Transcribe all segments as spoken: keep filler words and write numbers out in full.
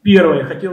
Первое, хотел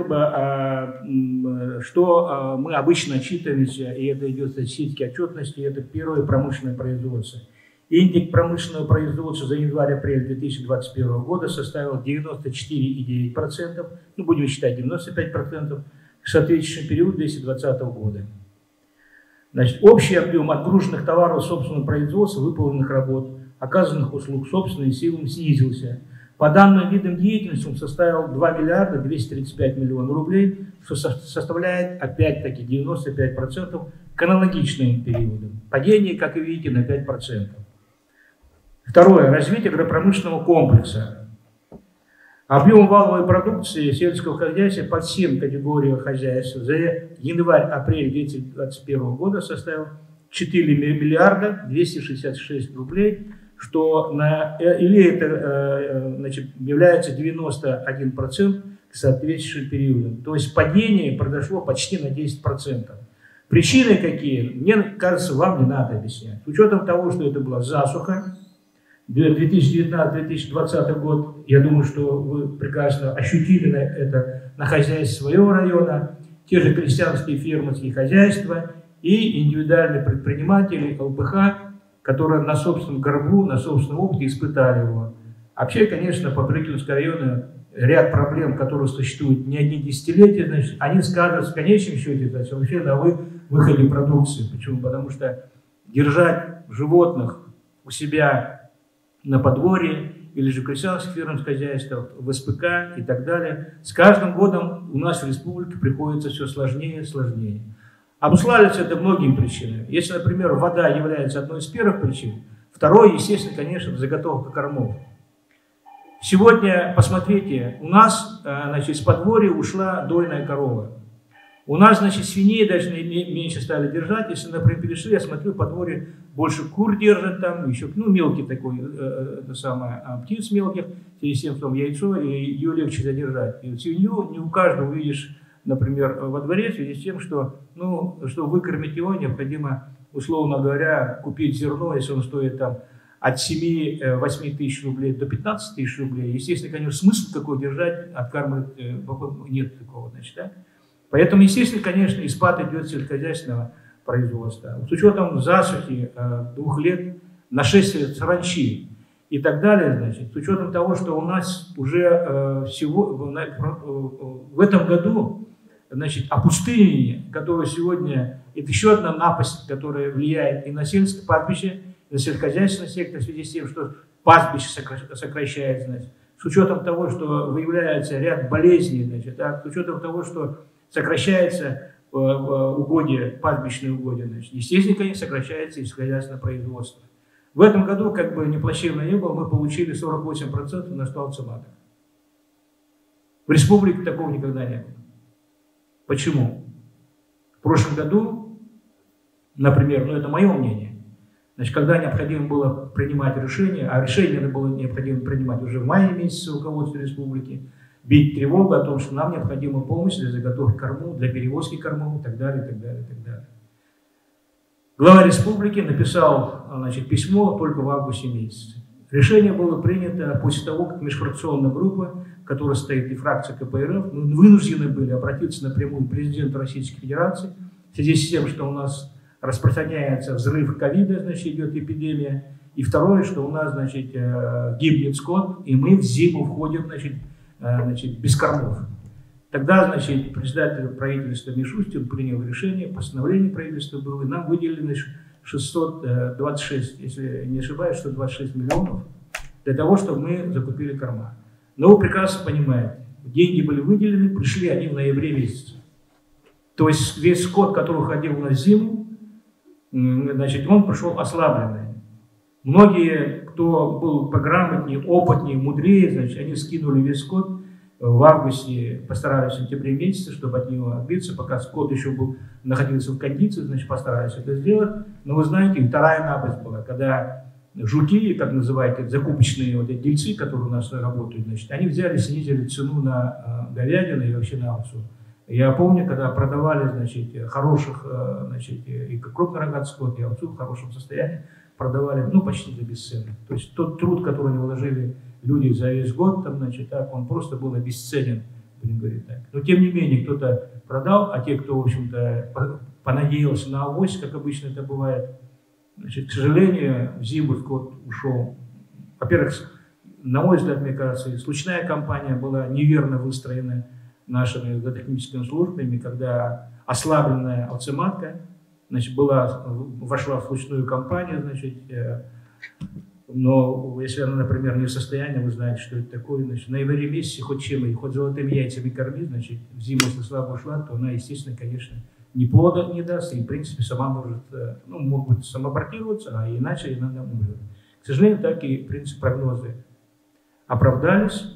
бы, что мы обычно отчитываемся, и это идет статистически отчетности, это первое промышленное производство. Индекс промышленного производства за январь-апрель две тысячи двадцать первого года составил девяносто четыре и девять десятых процента, ну будем считать девяносто пять процентов, к соответствующему периоду две тысячи двадцатого года. Значит, общий объем отгруженных товаров собственного производства, выполненных работ, оказанных услуг собственным силам снизился. По данным видам деятельности он составил два миллиарда двести тридцать пять миллионов рублей, что составляет опять-таки девяносто пять процентов к аналогичным периодам. Падение, как вы видите, на пять процентов. Второе. Развитие агропромышленного комплекса. Объем валовой продукции сельского хозяйства по всем категориям хозяйств за январь-апрель две тысячи двадцать первого года составил четыре миллиарда двести шестьдесят шесть рублей, что на, или это значит, является девяносто один процент к соответствующим периодам. То есть падение произошло почти на десять процентов. Причины какие? Мне кажется, вам не надо объяснять. С учетом того, что это была засуха, две тысячи девятнадцатый — две тысячи двадцатый год, я думаю, что вы прекрасно ощутили это на хозяйстве своего района, те же крестьянские фермерские хозяйства и индивидуальные предприниматели, ЛПХ, которые на собственном горбу, на собственном опыте испытали его. Вообще, конечно, по Брыкинскому району ряд проблем, которые существуют не одни десятилетия, значит, они сказываются в конечном счете, значит, вообще на выходе продукции. Почему? Потому что держать животных у себя на подворье или же крестьянских фермерских хозяйствах, в СПК и так далее, с каждым годом у нас в республике приходится все сложнее и сложнее. Обуславливается это многими причинами. Если, например, вода является одной из первых причин, второй, естественно, конечно, заготовка кормов. Сегодня, посмотрите, у нас, значит, с подворья ушла дойная корова. У нас, значит, свиней даже меньше стали держать. Если, например, перешли, я смотрю, подворье больше кур держат там, еще, ну, мелкий такой, э, это самое, птиц мелких, тем, что яйцо, и ее легче задержать. И вот свинью не у каждого увидишь, например, во дворе, в связи с тем, что, ну, чтобы выкормить его, необходимо, условно говоря, купить зерно, если он стоит там от семи-восьми тысяч рублей до пятнадцати тысяч рублей. Естественно, конечно, смысл такой держать, откармливать, э, нет такого, значит, да? Поэтому, естественно, конечно, и спад идет сельскохозяйственного производства. С учетом засухи э, двух лет, нашествия саранчи и так далее, значит, с учетом того, что у нас уже э, всего в, э, в этом году, значит, опустынивание, которое сегодня, это еще одна напасть, которая влияет и на сельское пастбище, и на сельскохозяйственный сектор в связи с тем, что пастбище сокращается, значит, с учетом того, что выявляется ряд болезней, значит, да, с учетом того, что сокращается э, угодье, пастбищное угодье, значит, естественно, конечно, сокращается и сельскохозяйственное производство. В этом году, как бы ни плачевно ни было, мы получили сорок восемь процентов на столбце маток. В республике такого никогда не было. Почему? В прошлом году, например, ну это мое мнение, значит, когда необходимо было принимать решение, а решение было необходимо принимать уже в мае месяце руководства республики, бить тревогу о том, что нам необходима помощь для заготовки кормов, для перевозки кормов и так далее, и так далее, и так далее. Глава республики написал, значит, письмо только в августе месяце. Решение было принято после того, как межфракционная группа, которая стоит и фракция КПРФ, вынуждены были обратиться напрямую к президенту Российской Федерации в связи с тем, что у нас распространяется взрыв ковида, значит, идет эпидемия. И второе, что у нас, значит, гибнет скот, и мы в зиму входим, значит, значит, без кормов. Тогда, значит, председатель правительства Мишустин принял решение, постановление правительства было, и нам выделили, значит, шестьсот двадцать шесть, если не ошибаюсь, шестьсот двадцать шесть миллионов для того, чтобы мы закупили корма. Но вы прекрасно понимаете, деньги были выделены, пришли они в ноябре месяце. То есть весь скот, который уходил на зиму, значит, он пришел ослабленный. Многие, кто был пограмотнее, опытнее, мудрее, значит, они скинули весь скот в августе, постарались в сентябре месяце, чтобы от него отбиться, пока скот еще был, находился в кондиции, значит, постарались это сделать. Но вы знаете, вторая напасть была, когда жуки, как называете, закупочные вот эти дельцы, которые у нас работают, значит, они взяли, снизили цену на э, говядину и вообще на овцу. Я помню, когда продавали, значит, хороших, э, значит, и крупнорогатый скот, и овцу в хорошем состоянии, продавали, ну, почти за бесценок. То есть тот труд, который они вложили люди за весь год, там, значит, так, он просто был обесценен будем говорить так. Но тем не менее, кто-то продал, а те, кто, в общем-то, понадеялся на авось, как обычно это бывает, значит, к сожалению, в зиму скот ушел. Во-первых, на мой взгляд, мне кажется, случайная кампания была неверно выстроена нашими зоотехническими службами, когда ослабленная овцематка, значит, была, вошла в случайную кампанию, значит, но если она, например, не в состоянии, вы знаете, что это такое, значит, в ноябре месяце хоть чем, хоть золотыми яйцами корми, значит, в зиму, если слабо ушла, то она, естественно, конечно, ни плода не даст, и, в принципе, сама может, ну, могут самоабортироваться, а иначе иногда умрет. К сожалению, так и, в принципе, прогнозы оправдались.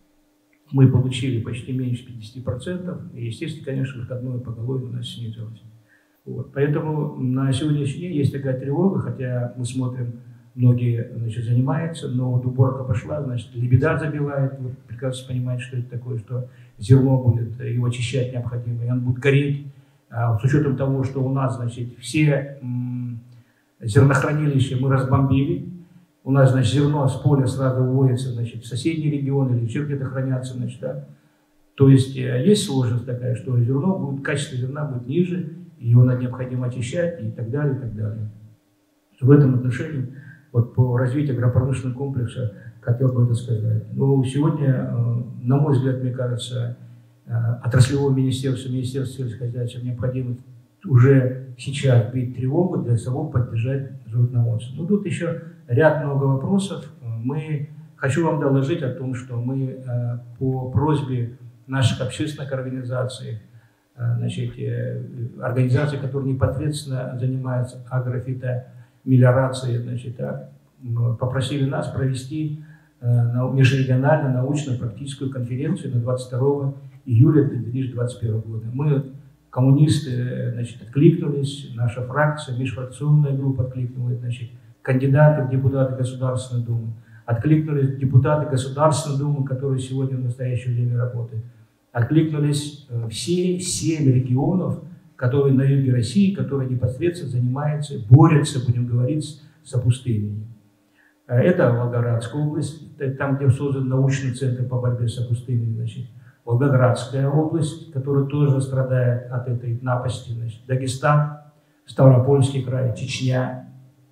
Мы получили почти меньше пятидесяти процентов, и, естественно, конечно, выходное поголовье у нас снизилось. Вот. Поэтому на сегодняшний день есть такая тревога, хотя мы смотрим, многие, значит, занимаются, но вот уборка пошла, значит, лебеда забивает, вы прекрасно понимаете, что это такое, что зерно будет, его очищать необходимо, и он будет гореть. А с учетом того, что у нас, значит, все м, зернохранилища мы разбомбили, у нас, значит, зерно с поля сразу уводится, значит, в соседние регионы или еще где-то хранятся, значит, да. То есть есть сложность такая, что зерно будет, качество зерна будет ниже, его надо необходимо очищать и так далее, и так далее. В этом отношении, вот по развитию агропромышленного комплекса, хотел бы это сказать. Но сегодня, на мой взгляд, мне кажется, отраслевое министерство, Министерство сельского хозяйства необходимо уже сейчас бить тревогу для того, поддержать животноводство. Но тут еще ряд много вопросов. Мы, хочу вам доложить о том, что мы по просьбе наших общественных организаций, значит, организаций, которые непосредственно занимаются агрофитомелиорацией, значит, попросили нас провести межрегиональную научно-практическую конференцию на двадцать второго июля две тысячи двадцать первого года. Мы, коммунисты, значит, откликнулись, наша фракция, межфракционная группа откликнулась, значит, кандидаты в депутаты Государственной Думы, откликнулись депутаты Государственной Думы, которые сегодня в настоящее время работают, откликнулись все семь регионов, которые на юге России, которые непосредственно занимаются, борются, будем говорить, с опустыней. Это Волгоградская область, там, где создан научный центр по борьбе с опустыней, значит, Волгоградская область, которая тоже страдает от этой напасти, значит, Дагестан, Ставропольский край, Чечня,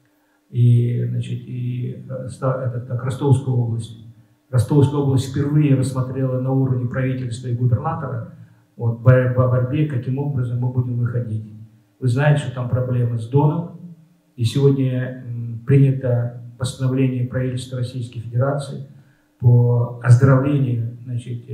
и, значит, и это, так, Ростовская область. Ростовская область впервые рассмотрела на уровне правительства и губернатора вот, по борьбе, каким образом мы будем выходить. Вы знаете, что там проблемы с Доном, и сегодня принято постановление правительства Российской Федерации по оздоровлению, значит,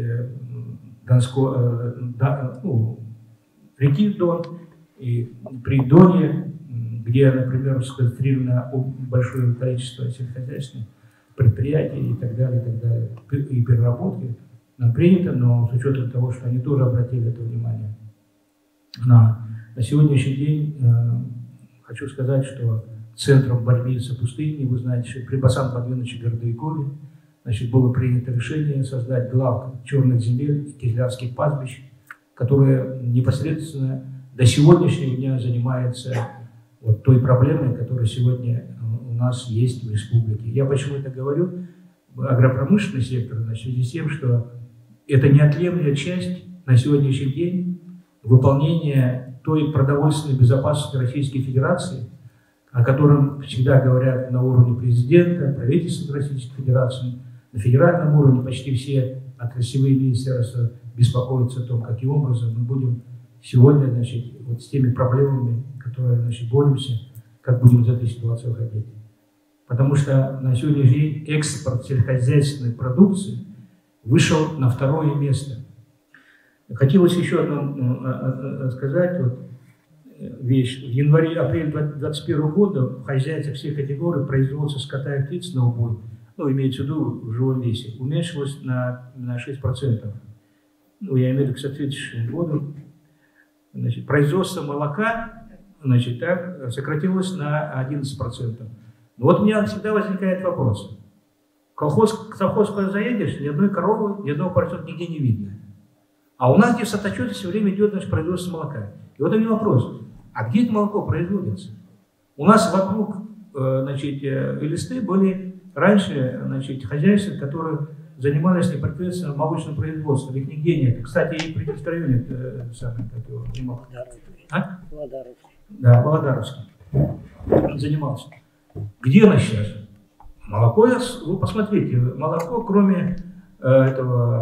Донско, да, ну, реки Дон, и при Доне, где, например, сконцентрировано большое количество сельскохозяйственных предприятий и так далее, и так далее, и переработки, нам принято, но с учетом того, что они тоже обратили это внимание. На, на сегодняшний день э, хочу сказать, что центром борьбы с опустыней, вы знаете, что при Басан Подвиновиче Гордовикове, значит, было принято решение создать глав черных земель и кизлярских пастбищ, которые непосредственно до сегодняшнего дня занимаются вот той проблемой, которая сегодня у нас есть в республике. Я почему это говорю? Агропромышленный сектор, в связи с тем, что это неотъемлемая часть на сегодняшний день выполнения той продовольственной безопасности Российской Федерации, о котором всегда говорят на уровне президента, правительства Российской Федерации, на федеральном уровне почти все отраслевые министерства беспокоятся о том, каким образом мы будем сегодня, значит, вот с теми проблемами, которые, значит, боремся, как будем из этой ситуации выходить. Потому что на сегодняшний день экспорт сельскохозяйственной продукции вышел на второе место. Хотелось еще одно сказать, вот, вещь. В январе-апреле две тысячи двадцать первого года в хозяйствах всех категорий производства скота и птиц на убой, ну, имеется в виду в живом весе, уменьшилось на, на шесть процентов. Ну, я имею в виду к соответствующему году. Значит, производство молока, значит, так, сократилось на одиннадцать процентов. Но вот у меня всегда возникает вопрос. В колхоз, совхоз, когда заедешь, ни одной коровы, ни одного поросенка нигде не видно. А у нас здесь в соточете все время идет, значит, производство молока. И вот у меня вопрос. А где это молоко производится? У нас вокруг, значит, листы были раньше, значит, хозяйства, которые занимались непосредственно молочным производством. Их нигде нет. Кстати, и при районе э, самый, как его занимался. А? Володаровский. Да, Володаровский. Он занимался. Где она сейчас? Молоко, вы посмотрите, молоко, кроме э, этого,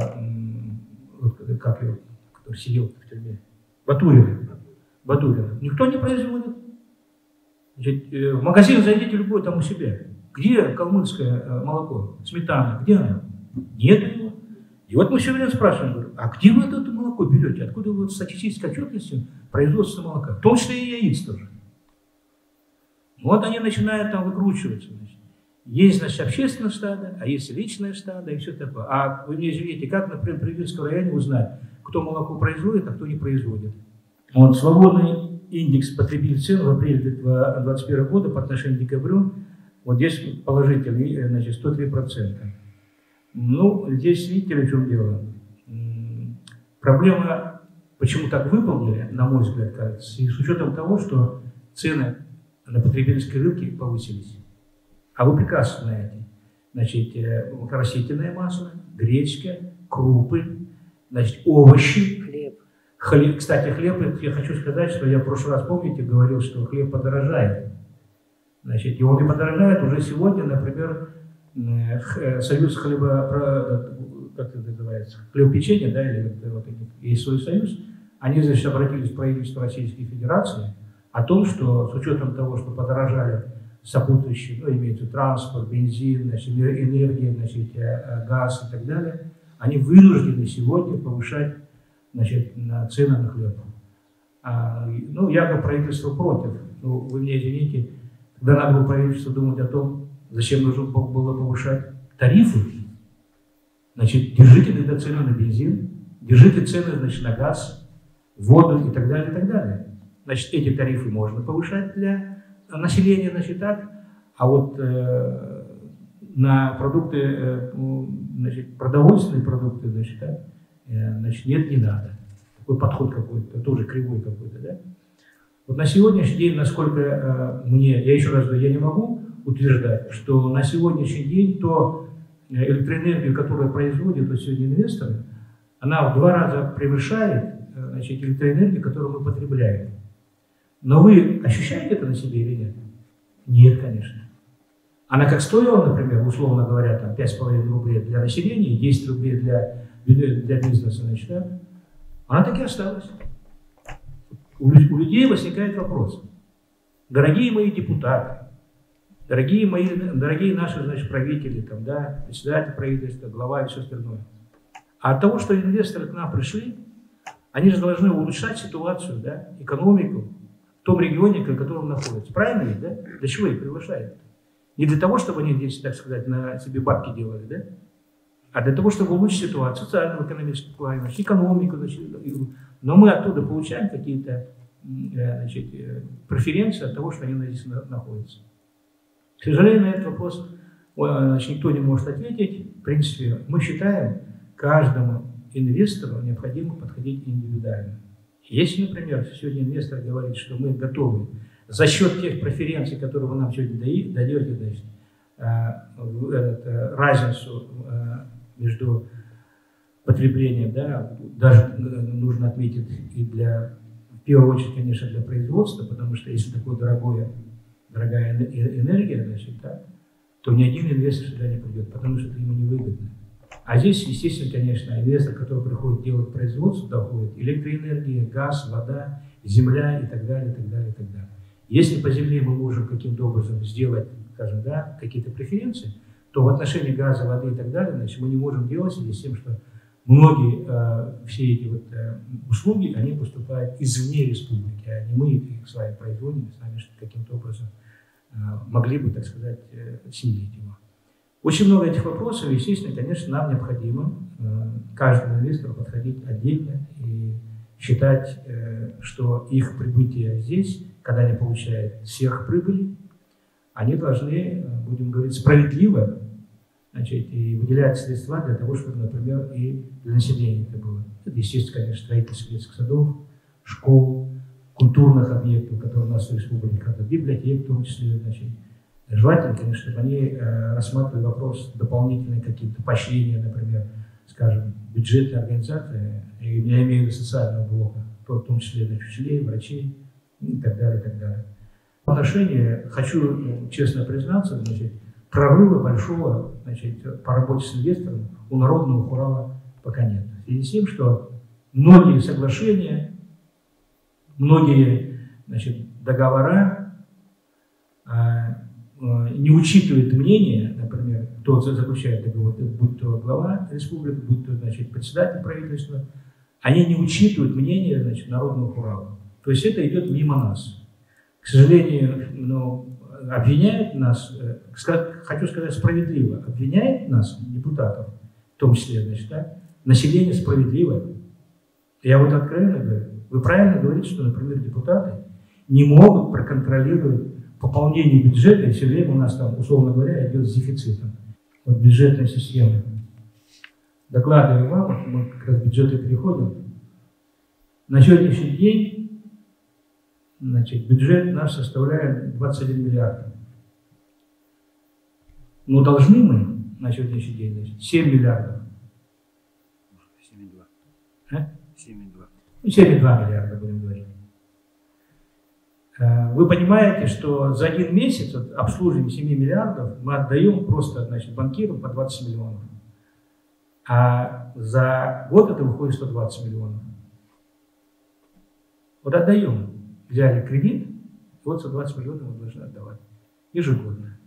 э, как его, который сидел в тюрьме, Батурина. Батурина. Никто не производит. Значит, э, в магазин зайдите любой там у себя. Где калмыцкое э, молоко? Сметана, где оно? Нет его. И вот мы все время спрашиваем, говорю, а где вы это молоко берете? Откуда вы статистической отчетностью производства молока? В том числе и яиц тоже. Вот они начинают там выкручиваться. Значит. Есть, значит, общественное стадо, а есть личное стадо и все такое. А вы мне извините, как, например, при Вильском районе узнать, кто молоко производит, а кто не производит? Вот свободный индекс потребительских цен в апреле две тысячи двадцать первого года по отношению к декабрю, вот здесь положительный, значит, сто три процента. Ну, здесь видите, в чем дело. Проблема, почему так выполнили, на мой взгляд, кажется, и с учетом того, что цены на потребительские рынки повысились. А вы прекрасно знаете, значит, растительное масло, гречка, крупы, значит, овощи. Хлеб. Хлеб. Кстати, хлеб, я хочу сказать, что я в прошлый раз, помните, говорил, что хлеб подорожает. Значит, его не подорожает уже сегодня, например, Союз хлеба, как это называется, хлебопечения, да, или вот, есть свой союз, они, значит, обратились в правительство Российской Федерации о том, что с учетом того, что подорожали сопутствующие, ну, имеется транспорт, бензин, значит, энергия, значит, газ и так далее, они вынуждены сегодня повышать, значит, цены на хлеб. А, ну, якобы правительство против. Ну, вы мне извините, когда надо было правительство думать о том, зачем нужно было повышать тарифы, значит, держите тогда цены на бензин, держите цены, значит, на газ, воду и так далее, и так далее. Значит, эти тарифы можно повышать для населения, значит, так, а вот э, на продукты, э, значит, продовольственные продукты, значит, так, э, значит, нет, не надо. Такой подход какой-то, тоже кривой какой-то, да. Вот на сегодняшний день, насколько э, мне, я еще раз говорю, я не могу утверждать, что на сегодняшний день то электроэнергию, которую производят вот сегодня инвесторы, она в два раза превышает, значит, электроэнергию, которую мы потребляем. Но вы ощущаете это на себе или нет? Нет, конечно. Она как стоила, например, условно говоря, там пять с половиной рублей для населения и десять рублей для, для бизнеса, значит, да? Она так и осталась. У, у людей возникает вопрос. Дорогие мои депутаты, дорогие мои, дорогие наши, значит, правители, там, да, председатель правительства, глава и все остальное. А от того, что инвесторы к нам пришли, они же должны улучшать ситуацию, да, экономику в том регионе, в котором находятся. Правильно ведь, да? Для чего их приглашают? Не для того, чтобы они здесь, так сказать, на себе бабки делали, да? А для того, чтобы улучшить ситуацию, социальную, экономическую плане, значит, экономику, значит, но мы оттуда получаем какие-то, значит, преференции от того, что они здесь находятся. К сожалению, на этот вопрос, значит, никто не может ответить. В принципе, мы считаем, каждому инвестору необходимо подходить индивидуально. Если, например, сегодня инвестор говорит, что мы готовы за счет тех преференций, которые вы нам сегодня даете, значит, разницу между потреблением, да, даже нужно отметить и для, в первую очередь, конечно, для производства, потому что если такое дорогое, дорогая энергия, значит, да, то ни один инвестор сюда не придет, потому что это ему невыгодно. А здесь, естественно, конечно, инвестор, который приходит делать производство, доходит электроэнергия, газ, вода, земля и так далее, и так далее, и так далее. Если по земле мы можем каким-то образом сделать, скажем, да, какие-то преференции, то в отношении газа, воды и так далее, значит, мы не можем делать в связи с тем, что многие э, все эти вот, э, услуги, они поступают извне республики, а не мы их с вами производим, с вами каким-то образом э, могли бы, так сказать, э, снизить его. Очень много этих вопросов, естественно, конечно, нам необходимо э, каждому инвестору подходить отдельно и считать, э, что их прибытие здесь, когда они получают сверхприбыли, они должны, будем говорить, справедливо, значит, и выделять средства для того, чтобы, например, и для населения это было. Это, естественно, конечно, строительство детских садов, школ, культурных объектов, которые у нас в республике, библиотек, в том числе, значит, Желательно, конечно, чтобы они э, рассматривали вопрос дополнительные какие-то поощрения, например, скажем, бюджетной организации, и я имею в виду социального блока, в том числе для учителей, врачей и так далее, и так далее. В отношении, хочу честно признаться, значит, прорыва большого, значит, по работе с инвестором у Народного хурала пока нет. В связи с тем, что многие соглашения, многие, значит, договора а, а, не учитывают мнение, например, кто заключает договор, будь то глава республики, будь то, значит, председатель правительства, они не учитывают мнение, значит, Народного хурала. То есть это идет мимо нас. К сожалению, ну, обвиняют нас, хочу сказать справедливо, обвиняет нас, депутатов, в том числе, значит, да, население справедливое. Я вот откровенно говорю, вы правильно говорите, что, например, депутаты не могут проконтролировать пополнение бюджета, и все время у нас там, условно говоря, идет с дефицитом. Вот бюджетная система. Докладываю вам, вот мы как раз к бюджету переходим. На сегодняшний день, значит, бюджет наш составляет двадцать один миллиард. Но должны мы на сегодняшний день, значит, семь миллиардов. семь и два. А? семь и два. Ну, семь и два миллиарда, будем говорить. Вы понимаете, что за один месяц от обслуживания семи миллиардов мы отдаем просто, значит, банкирам по двадцать миллионов. А за год это выходит сто двадцать миллионов. Вот отдаем. Взяли кредит, вот сто двадцать миллионов мы должны отдавать ежегодно.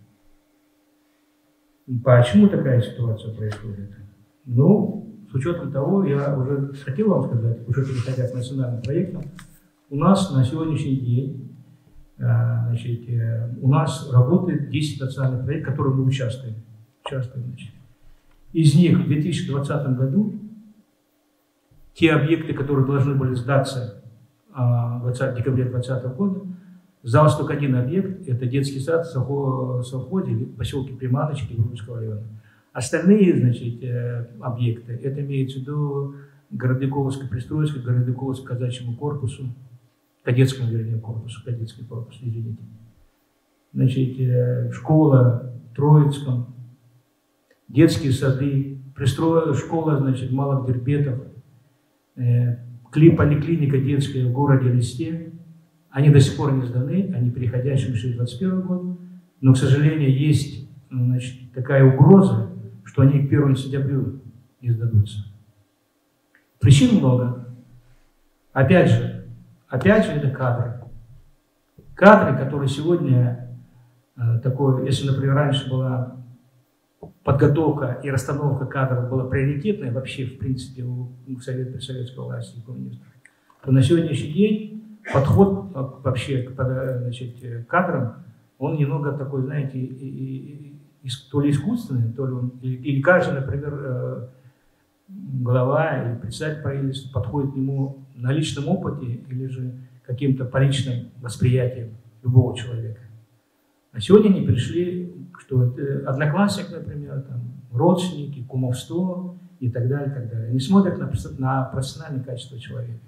Почему такая ситуация происходит? Ну, с учетом того, я уже хотел вам сказать, уже переходя к национальным проектам, у нас на сегодняшний день, значит, у нас работает десять национальных проектов, в которых мы участвуем. участвуем значит. Из них в две тысячи двадцатом году те объекты, которые должны были сдаться в декабре две тысячи двадцатого года, сдался только один объект, это детский сад в совхозе, в поселке Приманочки Грузинского района. Остальные, значит, объекты, это имеется в виду Городниковской пристройской, Городниковскому казачьему корпусу, кадетскому, вернее, корпусу, кадетский корпус, извините. Значит, школа в Троицком, детские сады, пристрой, школа, значит, Малых Дербетов, поликлиника детская в городе Листе. Они до сих пор не сданы, они переходящие в две тысячи двадцать первый год, но, к сожалению, есть, значит, такая угроза, что они к первому сентября не сдадутся. Причин много. Опять же, опять же, это кадры. Кадры, которые сегодня, э, такое, если, например, раньше была подготовка и расстановка кадров была приоритетной вообще, в принципе, у, у совет, при советской власти и коммунистов, то на сегодняшний день подход вообще к, значит, кадрам, он немного такой, знаете, и, и, и, то ли искусственный, то ли он, или, или каждый, например, глава или председатель правительства подходит к нему на личном опыте или же каким-то по личным восприятиям любого человека. А сегодня они пришли, что это одноклассник, например, там, родственники, кумовство и так далее, и так далее. Они смотрят на, на профессиональное качество человека.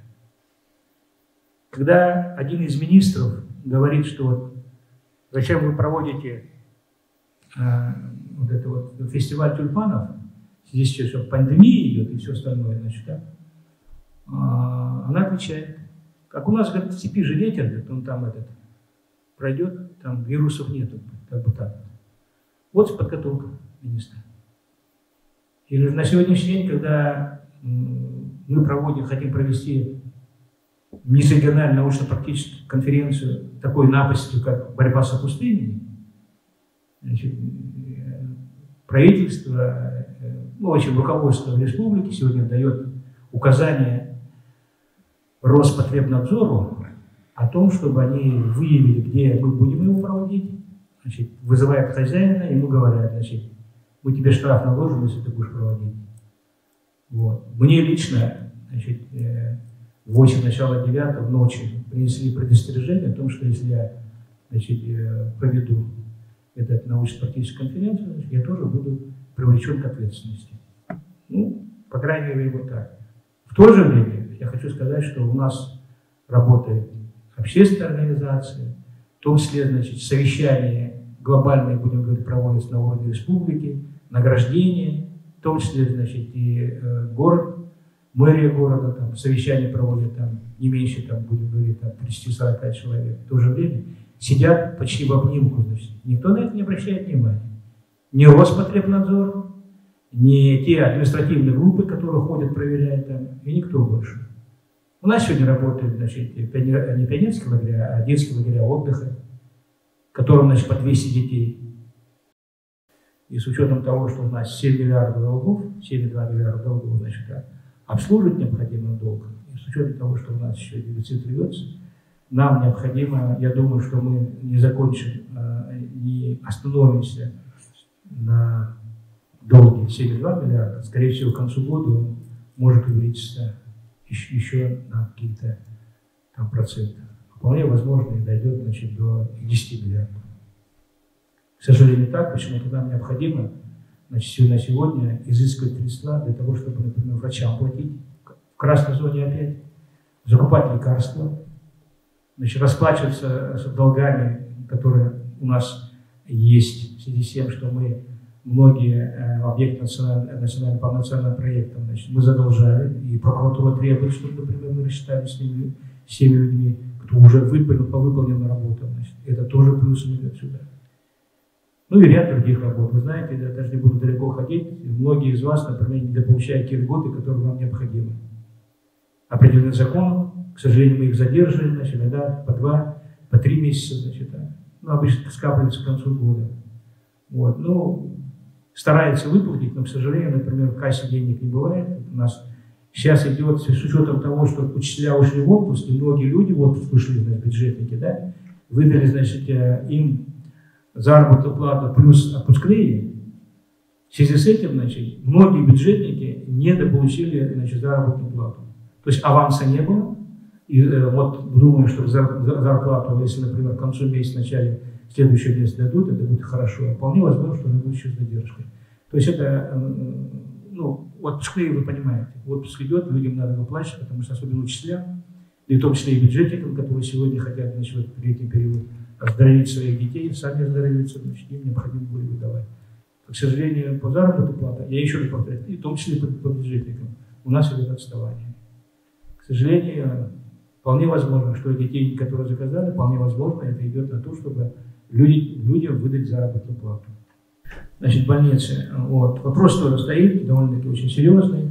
Когда один из министров говорит, что вот, зачем вы проводите э, вот это вот фестиваль тюльпанов, здесь сейчас пандемия идет и все остальное, значит, да? а, она отвечает, как у нас, говорит, в степи же ветер, говорит, он там этот пройдет, там вирусов нету, как бы так. Вот подготовка министра. Или на сегодняшний день, когда мы проводим, хотим провести межрегиональную научно-практическую конференцию такой напастью, как борьба с опустыней, значит, правительство, ну, в общем, руководство республики сегодня дает указание Роспотребнадзору о том, чтобы они выявили, где мы будем его проводить, значит, вызывают хозяина, ему говорят, значит, мы тебе штраф наложим, если ты будешь проводить. Вот. Мне лично, значит, в восемь начала девятого ночи принесли предостережение о том, что если я, значит, проведу эту научно-практическую конференцию, значит, я тоже буду привлечен к ответственности. Ну, по крайней мере, вот так. В то же время я хочу сказать, что у нас работает общественная организация, в том числе, значит, совещание глобальные, будем говорить, проводятся на уровне республики, награждения, в том числе, значит, и э, город, мэрия города, там, совещания проводят там, не меньше, там, будем говорить, там, тридцать-сорок человек. В то же время сидят почти в обнимку, значит. Никто на это не обращает внимания. Ни Роспотребнадзор, ни те административные группы, которые ходят, проверяют там, и никто больше. У нас сегодня работает, значит, не пионерские лагеря, а детские лагеря отдыха, которым, значит, по двести детей. И с учетом того, что у нас семь миллиардов долгов, семь целых два миллиарда долгов, значит, обслуживать необходимый долг, и с учетом того, что у нас еще дефицит рвется, нам необходимо, я думаю, что мы не закончим, не остановимся на долге семь целых два миллиарда, скорее всего, к концу года он может увеличиться еще, еще на какие-то там проценты. Вполне возможно, и дойдет, значит, до десяти миллиардов. К сожалению, так. Почему-то нам необходимо, значит, на сегодня изыскивать средства для того, чтобы, например, врачам платить, в красной зоне опять, закупать лекарства, значит, расплачиваться с долгами, которые у нас есть, в связи с тем, что мы многие э, объекты национального, национального, по национальным проектам, значит, мы задолжали, и прокуратура требует, чтобы, например, мы рассчитали с ними, с теми людьми, кто уже выполнил, по выполненной работе. Значит, это тоже плюс идет сюда. Ну и ряд других работ. Вы знаете, я даже не буду далеко ходить, многие из вас, например, недополучают те льготы, которые вам необходимы. Определенный закон, к сожалению, мы их задерживаем, значит, иногда по два, по три месяца, значит, ну, обычно скапливается к концу года. Вот, ну, старается выплатить, но, к сожалению, например, в кассе денег не бывает. У нас сейчас идет, с учетом того, что учителя ушли в отпуск, и многие люди в отпуск ушли, значит, бюджетники, да, выдали, значит, им заработную плату плюс отпускные. В связи с этим, значит, многие бюджетники недополучили, значит, заработную плату. То есть аванса не было. И э, вот думаю, что зарплату, если, например, к концу месяца, в начале следующего месяца дадут, это будет хорошо. Вполне возможно, что это будет еще с задержкой. То есть это, э, ну, отпускные, вы понимаете, отпуск идет, людям надо выплачивать, потому что особенно учителям, и в том числе и бюджетникам, которые сегодня хотят, значит, в этот летний период оздоровить своих детей, сами оздоровиться, значит, им необходимо будет выдавать. К сожалению, по заработной плате, я еще раз повторяю, и в том числе по, по бюджетникам, у нас идет отставание. К сожалению, вполне возможно, что эти деньги, которые заказали, вполне возможно, это идет на то, чтобы люди, людям выдать заработную плату. Значит, больницы. Вот. Вопрос тоже стоит, довольно-таки очень серьезный.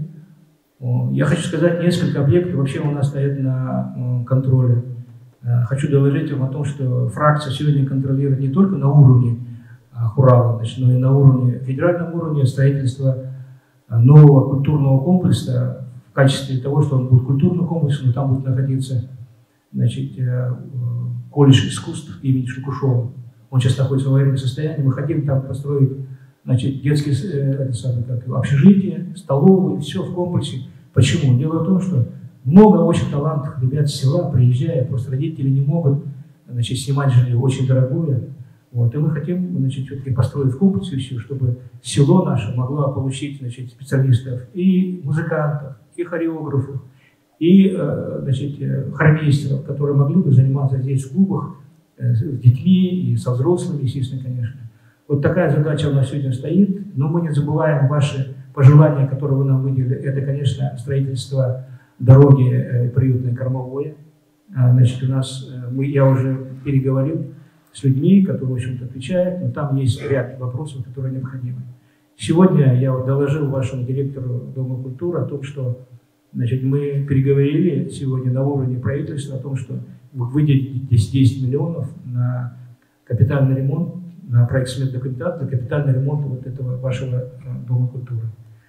Я хочу сказать, несколько объектов вообще у нас стоят на контроле. Хочу доложить вам о том, что фракция сегодня контролирует не только на уровне Хурала, значит, но и на уровне, федеральном уровне строительства нового культурного комплекса в качестве того, что он будет культурным комплексом, но там будет находиться, значит, колледж искусств имени Шукушова. Он сейчас находится в аварийном состоянии. Мы хотим там построить, значит, детские это самое, как, общежитие, столовые, все в комплексе. Почему? Дело в том, что много очень талантливых ребят с села, приезжая, просто родители не могут, значит, снимать жилье очень дорогое. Вот, и мы хотим, значит, все-таки построить в комплексе все, чтобы село наше могло получить, значит, специалистов и музыкантов, и хореографов, и, значит, хормейстеров, которые могли бы заниматься здесь в клубах с детьми и со взрослыми, естественно, конечно. Вот такая задача у нас сегодня стоит, но мы не забываем ваши пожелания, которые вы нам выделили. Это, конечно, строительство дороги э, приютной Кормовое. А, значит, у нас, э, мы, я уже переговорил с людьми, которые, в общем-то, отвечают, но там есть ряд вопросов, которые необходимы. Сегодня я вот доложил вашему директору Дома культуры о том, что, значит, мы переговорили сегодня на уровне правительства о том, что вы выделите десять миллионов на капитальный ремонт, на проект сметной документации, на капитальный ремонт вот этого вашего э, Дома культуры.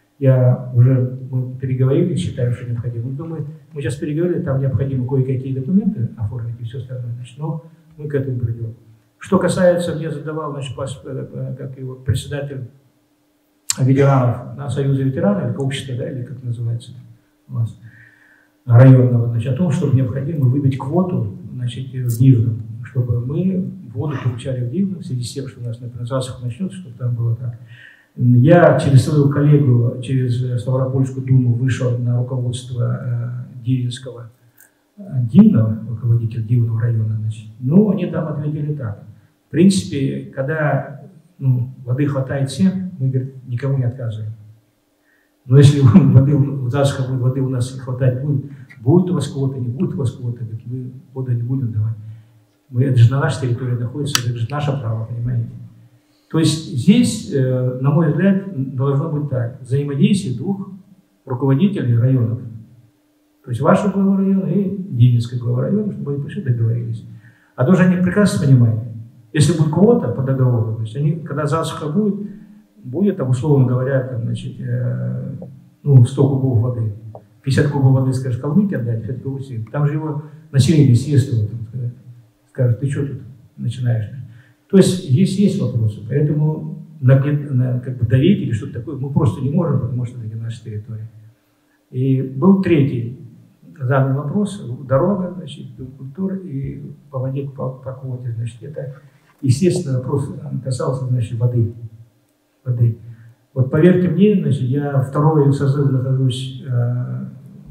Я уже, мы переговорили, считаю, что необходимо. Думаю, мы сейчас переговорили, там необходимо кое-какие документы оформить и все остальное, значит, но мы к этому придем. Что касается, мне задавал, значит, как его председатель ветеранов, на Союза ветеранов, или общества, да, или как называется у нас, районного, значит, о том, чтобы необходимо выбить квоту, значит, в Дивном, чтобы мы воду получали в Дивном, в связи с тем, что у нас, например, засуха начнется, чтобы там было так. Я через своего коллегу, через Ставропольскую думу вышел на руководство э, Дивнского, э, Дивного, руководителя Дивного района, значит. Ну, они там ответили так. принципе, когда ну, воды хватает всем, мы, говорит, никому не отказываем. Но если воды, засуха будет, воды у нас не хватать будет, будет у вас кого-то, не будет у вас кого-то, мы воду не будем давать. Мы, это же на нашей территории находится, это же наше право, понимаете? То есть здесь, на мой взгляд, должно быть так. Взаимодействие двух руководителей районов. То есть вашего глава района и Динецкой глава района, чтобы они пришли, договорились. А тоже они прекрасно понимают, если будет квота по договору, то есть они, когда засуха будет, будет, там, условно говоря, там, значит, э, ну, сто кубов воды, пятьдесят кубов воды, скажешь, Калмыкии отдать, пятьдесят кубов себе. Там же его население съест его, там, скажет, ты что тут начинаешь? То есть здесь есть вопросы, поэтому на, на, как бы давить или что-то такое мы просто не можем, потому что это наша территория. И был третий задан вопрос, дорога, значит, культура и по воде, по, по квоте, значит, это, естественно, вопрос касался, значит, воды. воды. Вот поверьте мне, значит, я второй созыв нахожусь э,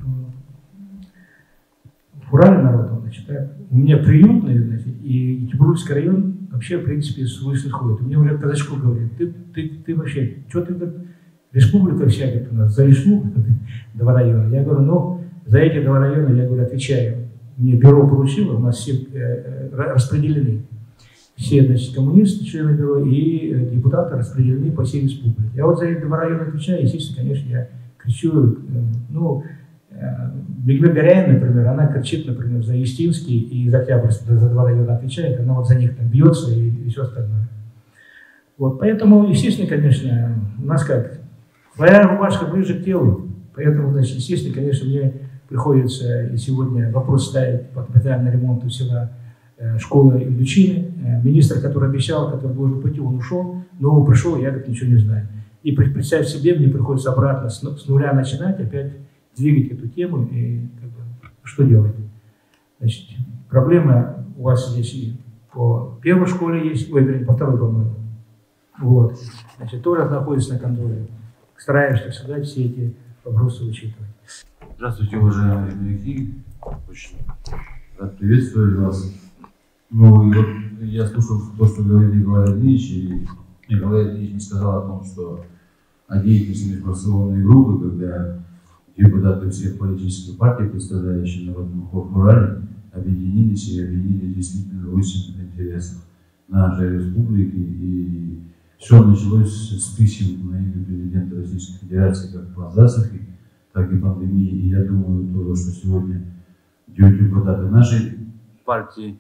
в Урале народом, значит, так, у меня приютный, значит, и Тибрульский район вообще, в принципе, с высших ходит. Мне уже казачку говорит, ты, ты, ты вообще, что ты, говорит, республика вся, говорит, у нас, за республику, два района. Я говорю, ну, за эти два района, я говорю, отвечаю. Мне бюро поручило, у нас все э, распределены. Все, значит, коммунисты, члены бюро и э, депутаты распределены по всей республике. Я вот за эти два района отвечаю, естественно, конечно, я кричу, э, ну, Бегбек Горяин, например, она кричит, например, за Естинский и за Октябрьский, за два района отвечает, она вот за них там бьется и, и все остальное. Вот, поэтому, естественно, конечно, у нас как, твоя рубашка ближе к телу, поэтому, значит, естественно, конечно, мне приходится и сегодня вопрос ставить по капитальному ремонту села э, школы Ильдучины. Э, министр, который обещал, который должен пойти, он ушел, но пришел, я как ничего не знаю. И представь себе, мне приходится обратно с, с нуля начинать, опять двигать эту тему и как бы, что делать. Значит, проблема у вас здесь и по первой школе есть, ой, вернее, по второй, по-моему. Вот. Значит, тоже находится на контроле. Стараешься всегда все эти вопросы учитывать. Здравствуйте, уважаемые земляки. Очень рад приветствовать вас. Ну, и вот я слушал то, что говорил Николай Ильич, и Николай Ильич не сказал о том, что о деятельности межфракционной группы, когда депутаты всех политических партий, представляющие Народный хор Урале, объединились и объединили действительно в высших интересах нашей республики. И все началось с писем на имя президента Российской Федерации как по засухе, так и пандемии. И я думаю, то, что сегодня депутаты нашей партии,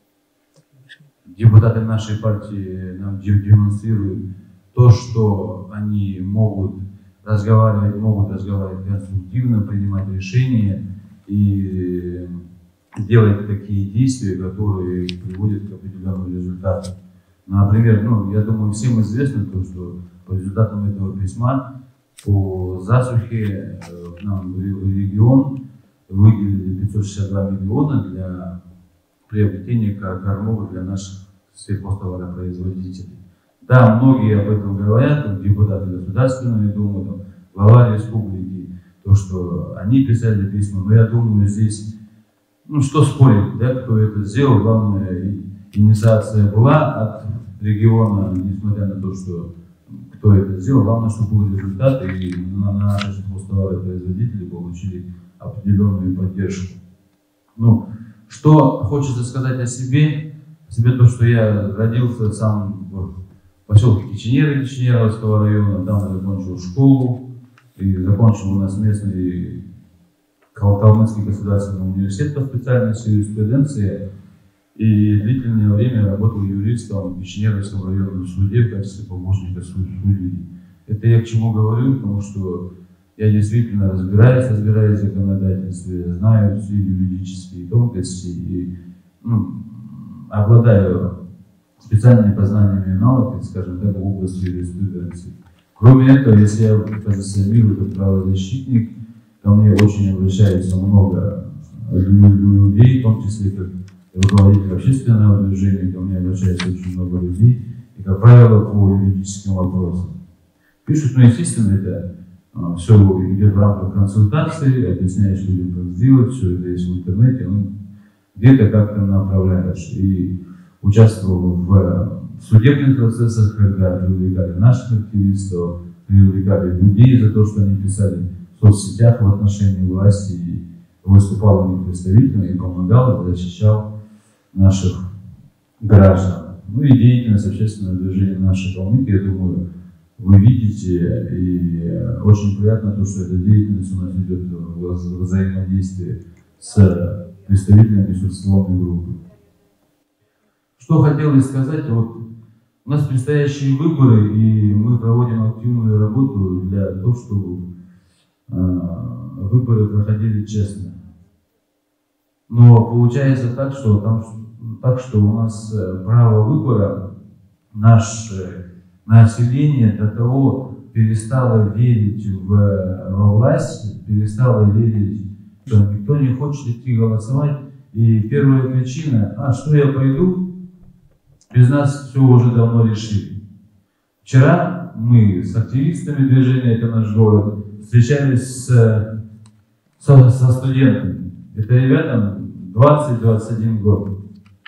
депутаты нашей партии нам демонстрируют то, что они могут разговаривать, могут разговаривать конструктивно, принимать решения и делать такие действия, которые приводят к определенным результатам. Например, ну, я думаю, всем известно то, что по результатам этого письма по засухе нам в регион выделили пятьсот шестьдесят два миллиона для приобретения кормов для наших сельхозтоваропроизводителей. Да, многие об этом говорят, депутаты Государственной Думы, там, глава республики, то, что они писали письма, но я думаю, здесь, ну, что спорить, да, кто это сделал, главное, инициация была от региона, несмотря на то, что кто это сделал, главное, чтобы был результат, и на наши сельхозтоваропроизводители получили определенную поддержку. Ну, что хочется сказать о себе, о себе то, что я родился сам в поселке Киченеры, Киченеровского района, там я закончил школу, и закончил у нас местный Калмыцкий государственный университет по специальности юриспруденции, и длительное время работал юристом в Киченеровском районном суде в качестве помощника судьи. Это я к чему говорю, потому что я действительно разбираюсь, разбираюсь в законодательстве, знаю все юридические тонкости и ну, обладаю специальными познаниями и навыками, скажем так, в области юриспруденции. Кроме этого, если я позиционирую как правозащитник, ко мне очень обращается много людей, в том числе как руководитель общественного движения, ко мне обращается очень много людей, и, как правило, по юридическим вопросам. Пишут, ну, естественно, это а, все идет в рамках консультации, объясняешь людям, как сделать, все это есть в интернете, ну, где-то как-то направляешь. И участвовал в судебных процессах, когда привлекали наших активистов, привлекали людей за то, что они писали в соцсетях в отношении власти, и выступал у них представителем и помогал, защищал наших граждан. Ну и деятельность общественного движения «Наши Калмыки», я думаю, вы видите, и очень приятно то, что эта деятельность у нас идет в взаимодействии с представителями социальной группы. Что хотелось сказать, вот у нас предстоящие выборы, и мы проводим активную работу для того, чтобы э, выборы проходили честно. Но получается так, что там, так, что у нас право выбора, наше население до того перестало верить в, во власть, перестало верить, что никто не хочет идти голосовать. И первая причина, а что я пойду, без нас все уже давно решили. Вчера мы с активистами движения «Это наш город» встречались с, со, со студентами. Это ребятам двадцать — двадцать один год.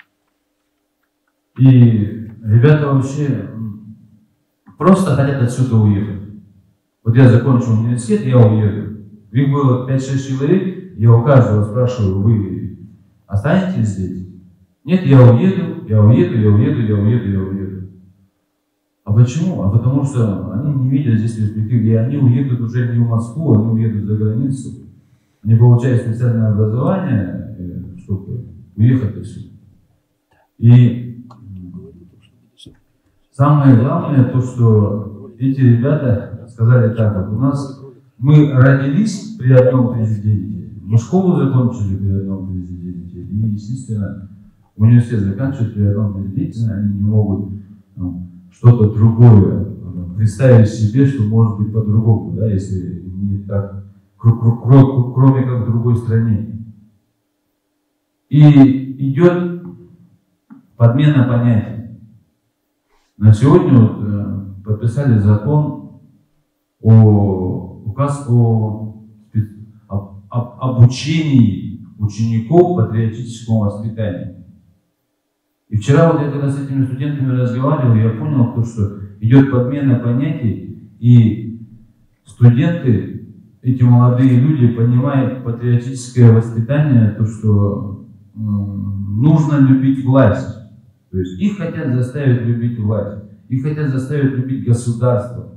И ребята вообще просто хотят отсюда уехать. Вот я закончил университет, я уеду. Их было пять-шесть человек, я у каждого спрашиваю, вы останетесь здесь? Нет, я уеду, я уеду, я уеду, я уеду, я уеду. А почему? А потому что они не видят здесь перспективы, и они уедут уже не в Москву, они уедут за границу. Они получают специальное образование, чтобы уехать отсюда. И самое главное, то, что эти ребята сказали так, как у нас, мы родились при одном президенте, мы школу закончили при одном президенте, и, естественно, университет заканчивает при одном президенте, они не могут ну, что-то другое ну, представить себе, что может быть по-другому, да, если не так, кроме как в другой стране. И идет подмена понятий. На сегодня вот, э, подписали закон о указ о, о, о обучении учеников патриотическому воспитанию. И вчера вот я когда с этими студентами разговаривал, я понял, то, что идет подмена понятий, и студенты, эти молодые люди, понимают патриотическое воспитание, то, что э, нужно любить власть. То есть их хотят заставить любить власть, их хотят заставить любить государство,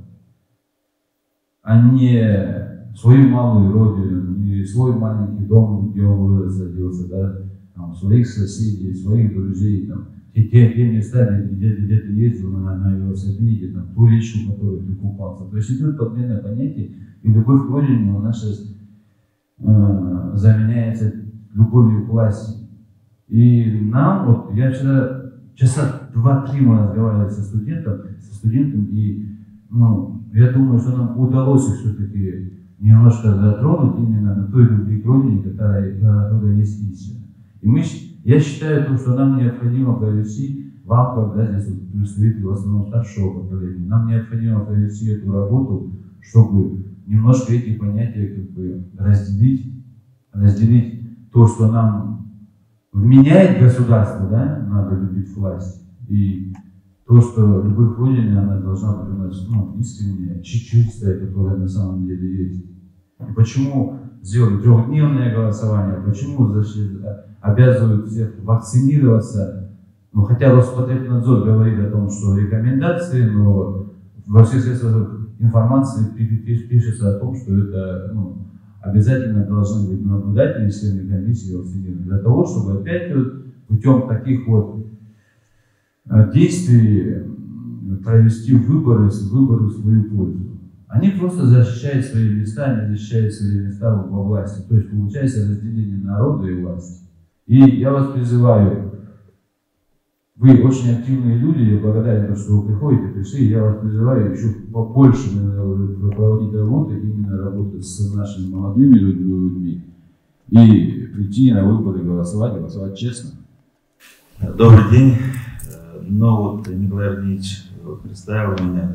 а не свою малую родину, не свой маленький дом, где он вырос, родился, да, там, своих соседей, своих друзей, там, те, те, те места, где, где ты ездил на, на велосипеде, там, ту речку, в которой ты купался. То есть идет подмена понятий, и любовь к родине у нас сейчас э, заменяется любовью к власти. И нам, вот, я вчера часа два-три мы разговаривали со студентом, со студентом, и ну, я думаю, что нам удалось их все-таки немножко затронуть именно на той любви к родине, которая, которая есть истина. И мы, я считаю, что нам необходимо провести, вам, когда здесь вот представители в основном старшего поколения, нам необходимо провести эту работу, чтобы немножко эти понятия как бы разделить, разделить то, что нам вменяет государство, да, надо любить власть, и то, что любовь к родине, она должна быть у нас ну, искренняя, чистая, которая на самом деле есть. И почему сделали трехдневное голосование, почему обязывают всех вакцинироваться, ну, хотя Роспотребнадзор говорит о том, что рекомендации, но во всех средствах информации пишется о том, что это ну, обязательно должны быть наблюдатели, члены комиссии вакцинированы, для того, чтобы опять вот путем таких вот действий провести выборы, выборы в свою пользу. Они просто защищают свои места, они защищают свои места во власти. То есть получается разделение народа и власти. И я вас призываю, вы очень активные люди, я благодарен, что вы приходите, пришли, я вас призываю еще побольше проводить работу, именно работу с нашими молодыми людьми, и прийти на выборы, голосовать, голосовать честно. Добрый день. Ну вот Николай Арнильевич представил меня,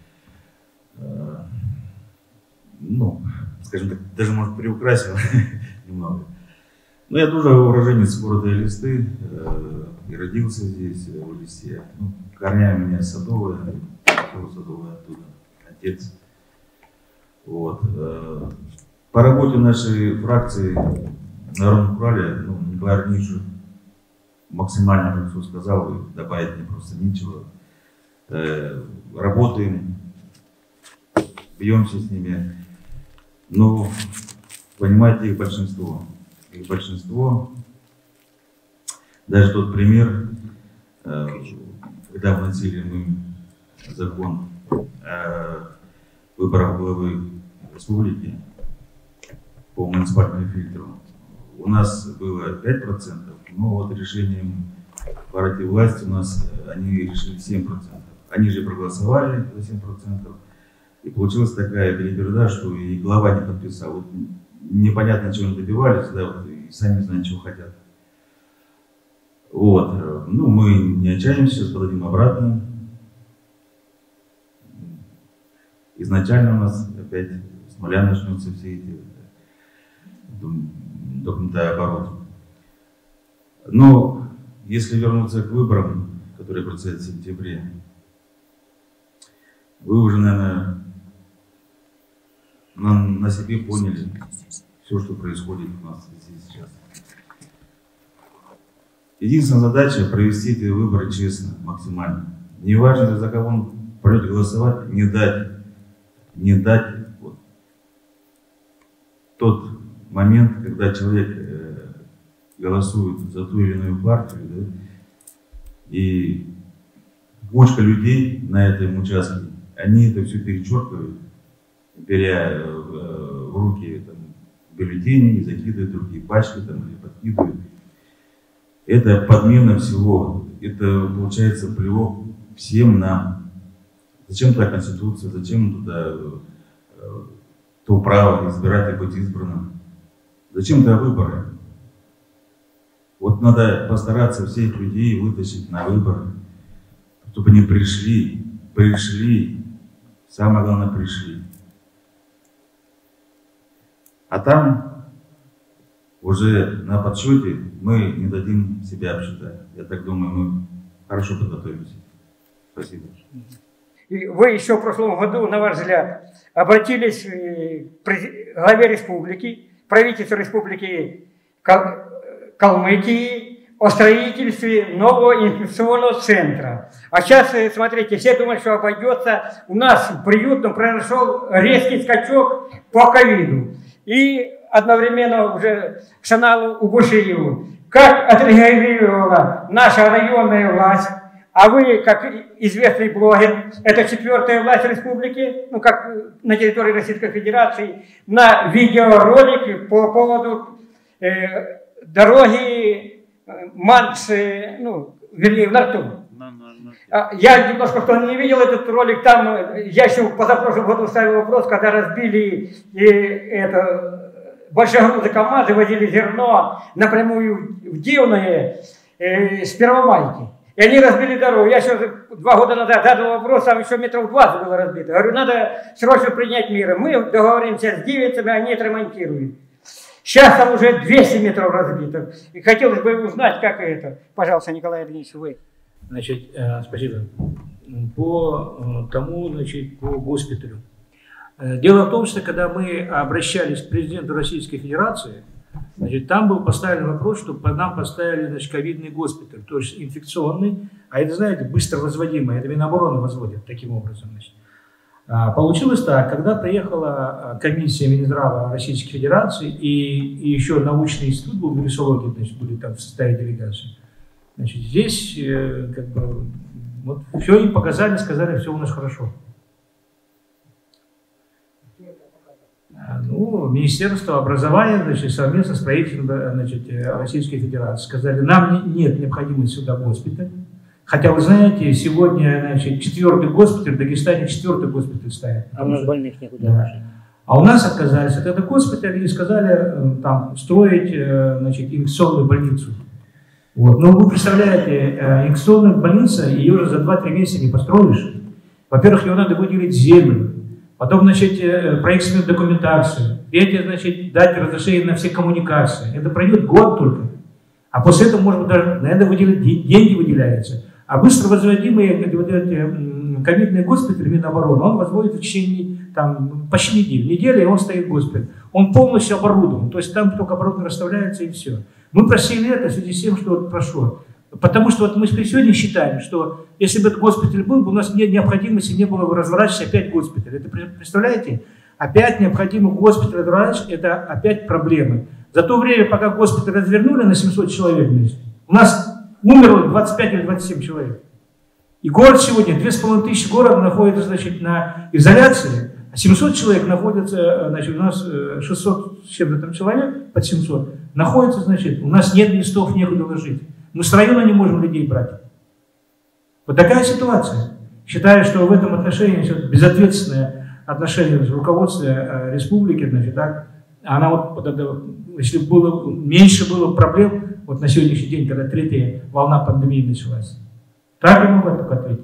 ну, скажем так, даже, может, приукрасил немного. Но я тоже уроженец города Элисты, и родился здесь, в Элисте. Ну, корнями у меня садовые, садовые оттуда, отец. Вот. По работе нашей фракции в Народном Урале, ну, Николай Арничу максимально, как все сказал, и добавить мне просто нечего. Э, работаем, бьемся с ними, но понимаете, их большинство. Их большинство. Даже тот пример, э, когда вносили мы закон о выборах главы республики по муниципальному фильтру, у нас было пять процентов, но вот решением партии власти у нас они решили семь процентов. Они же проголосовали за семь процентов. И получилась такая переберда, что и глава не подписал. Вот непонятно, чего они добивались, да, вот, и сами не знают, чего хотят. Вот. Ну, мы не отчаиваемся, сейчас подадим обратно. Изначально у нас опять с нуля начнутся все эти документальный оборот. Но если вернуться к выборам, которые предстоят в сентябре, вы уже, наверное, на, на себе поняли все, что происходит у нас здесь сейчас. Единственная задача — провести эти выборы честно, максимально. Неважно, за кого он придет голосовать, не дать, не дать вот, тот момент, когда человек э, голосует за ту или иную партию, да, и кучка людей на этом участке, они это все перечеркивают, беря э, в руки там, бюллетени, закидывают в другие пачки там, или подкидывают. Это подмена всего. Это получается плевок всем нам. Зачем туда Конституция, зачем туда э, то право избирать и быть избранным? Зачем туда выборы? Вот надо постараться всех людей вытащить на выборы, чтобы они пришли, пришли, самое главное пришли. А там уже на подсчете мы не дадим себя обсчитать. Я так думаю, мы хорошо подготовимся. Спасибо. И вы еще в прошлом году, на ваш взгляд, обратились к главе республики, правительству республики Калмыкии о строительстве нового инфекционного центра. А сейчас, смотрите, все думают, что обойдется. У нас в приютном произошел резкий скачок по ковиду. И одновременно уже к Шаналу Убушиеву. Как отреагировала наша районная власть, а вы, как известный блогер, это четвертая власть республики, ну как на территории Российской Федерации, на видеоролик по поводу э, дороги Манс, э, ну, вернее, в Нарту. Я немножко, кто не видел этот ролик, там я еще позапрошлом году ставил вопрос, когда разбили и, это, большегрузы КамАЗы, возили зерно напрямую в Дивное э, с Первомайки. И они разбили дорогу. Я еще два года назад задал вопрос, там еще метров двадцать было разбито. Говорю, надо срочно принять меры. Мы договоримся с дивицами, они отремонтируют. Сейчас там уже двести метров разбито. И хотелось бы узнать, как это. Пожалуйста, Николай Ильич, вы. Значит, э, спасибо. По э, тому, значит, по госпиталю. Э, дело в том, что когда мы обращались к президенту Российской Федерации, значит, там был поставлен вопрос, чтобы по нам поставили, значит, ковидный госпиталь, то есть инфекционный, а это, знаете, быстро возводимый, это Минобороны возводят таким образом. Значит. А, получилось так, когда приехала комиссия Минздрава Российской Федерации и, и еще научный институт был в вирусологии, значит, были там в составе делегации. Значит, здесь э, как бы вот все им показали, сказали, все у нас хорошо. А, ну, Министерство образования, значит, совместно с правительством, значит, Российской Федерации сказали, нам не, нет необходимости сюда госпиталь. Хотя, вы знаете, сегодня, значит, четвертый госпиталь, в Дагестане четвертый госпиталь ставят. А у нас больных некуда. Да. А у нас отказались от этого госпиталя и сказали там строить, значит, инфекционную больницу. Вот. Но вы представляете, инфекционная больница, ее уже за два-три месяца не построишь. Во-первых, ее надо выделить землю, потом, значит, проектную документацию, третье, значит, дать разрешение на все коммуникации. Это пройдет год только. А после этого, может быть, даже, наверное, выделить, деньги выделяются. А быстро возводимые вот эти ковидные госпитали Минобороны, он возводит в течение там, почти недели. Неделя, и он стоит в госпитале. Он полностью оборудован. То есть там только оборудование расставляется, и все. Мы просили это в связи с тем, что вот прошло. Потому что вот мы сегодня считаем, что если бы этот госпиталь был, бы у нас нет необходимости, не было бы разворачивать опять госпиталь. Это представляете? Опять необходимо госпиталь разворачивать, это опять проблемы. За то время, пока госпиталь развернули на семьсот человек вместе, у нас умерло двадцать пять или двадцать семь человек. И город сегодня, две с половиной тысячи город находится, значит, на изоляции, а семьсот человек находятся, значит, у нас шестьсот с чем-то там человек, под семьсот, находится, значит, у нас нет местов, некуда ложить. Мы с района не можем людей брать. Вот такая ситуация. Считаю, что в этом отношении безответственное отношение руководства республики, значит, так, она вот, если было, меньше было проблем, вот на сегодняшний день, когда третья волна пандемии началась. Так я могу только ответить.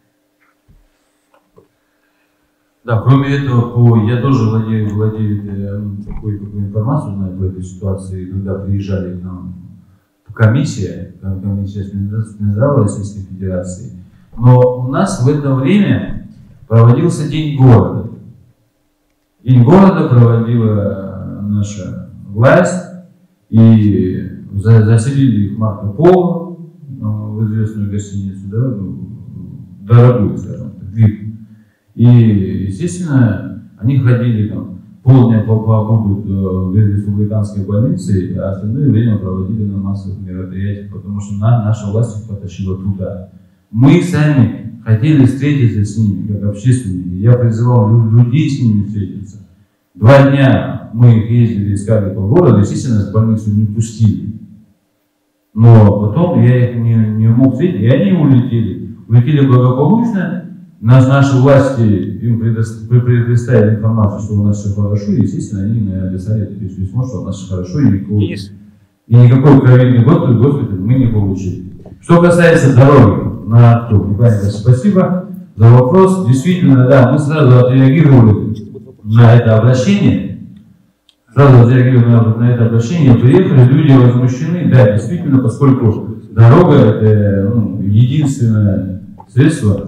Да, кроме этого, по, я тоже владею, владею э, такой, такой информацией, знаю по этой ситуации, когда приезжали к нам комиссия, комиссия Минздрава Российской Федерации. Но у нас в это время проводился День города. День города проводила наша власть, и заселили их Марко Поло в известную гостиницу, да, дорогую, скажем так, вид. И, естественно, они ходили там полдня побудут в республиканской больнице, а остальное время проводили на массовых мероприятиях, потому что на, наша власть их потащила туда. Мы сами хотели встретиться с ними, как общественники. Я призывал людей с ними встретиться. Два дня мы их ездили, искали по городу, естественно, в больницу не пустили. Но потом я их не, не мог встретить, и они улетели. Улетели благополучно. Нас, наши власти им предоставили информацию, что у нас все хорошо, и, естественно, они написали это письмо, что у нас все хорошо, и никакого, и никакой ковидный госпиталь мы не получили. Что касается дороги на Артур, Николай, спасибо за вопрос. Действительно, да, мы сразу отреагировали на это обращение, сразу отреагировали на, на это обращение, приехали, люди возмущены, да, действительно, поскольку дорога – это ну, единственное средство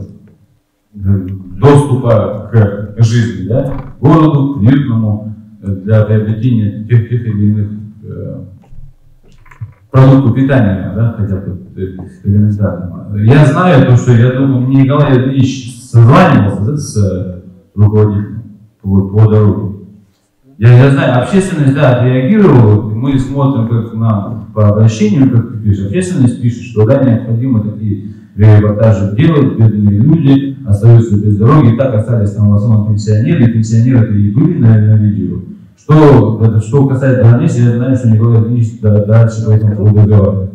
доступа к жизни, да, к городу, к мирному, для приобретения тех, тех или иных э, продуктов питания, да, хотя бы элементарно. Я знаю то, что, я думаю, Николай Ильич созванивался, да, с руководителем по, по дороге. Я, я знаю, общественность, да, отреагировала, мы смотрим как на, по обращению, как пишет, общественность пишет, что да, необходимо такие репортажи делать, бедные люди остаются без дороги, и так остались там в основном пенсионеры, и пенсионеры и были на, на видео. Что, что касается границ, я знаю, что Николай Ильич дальше по этому поводу разговаривает.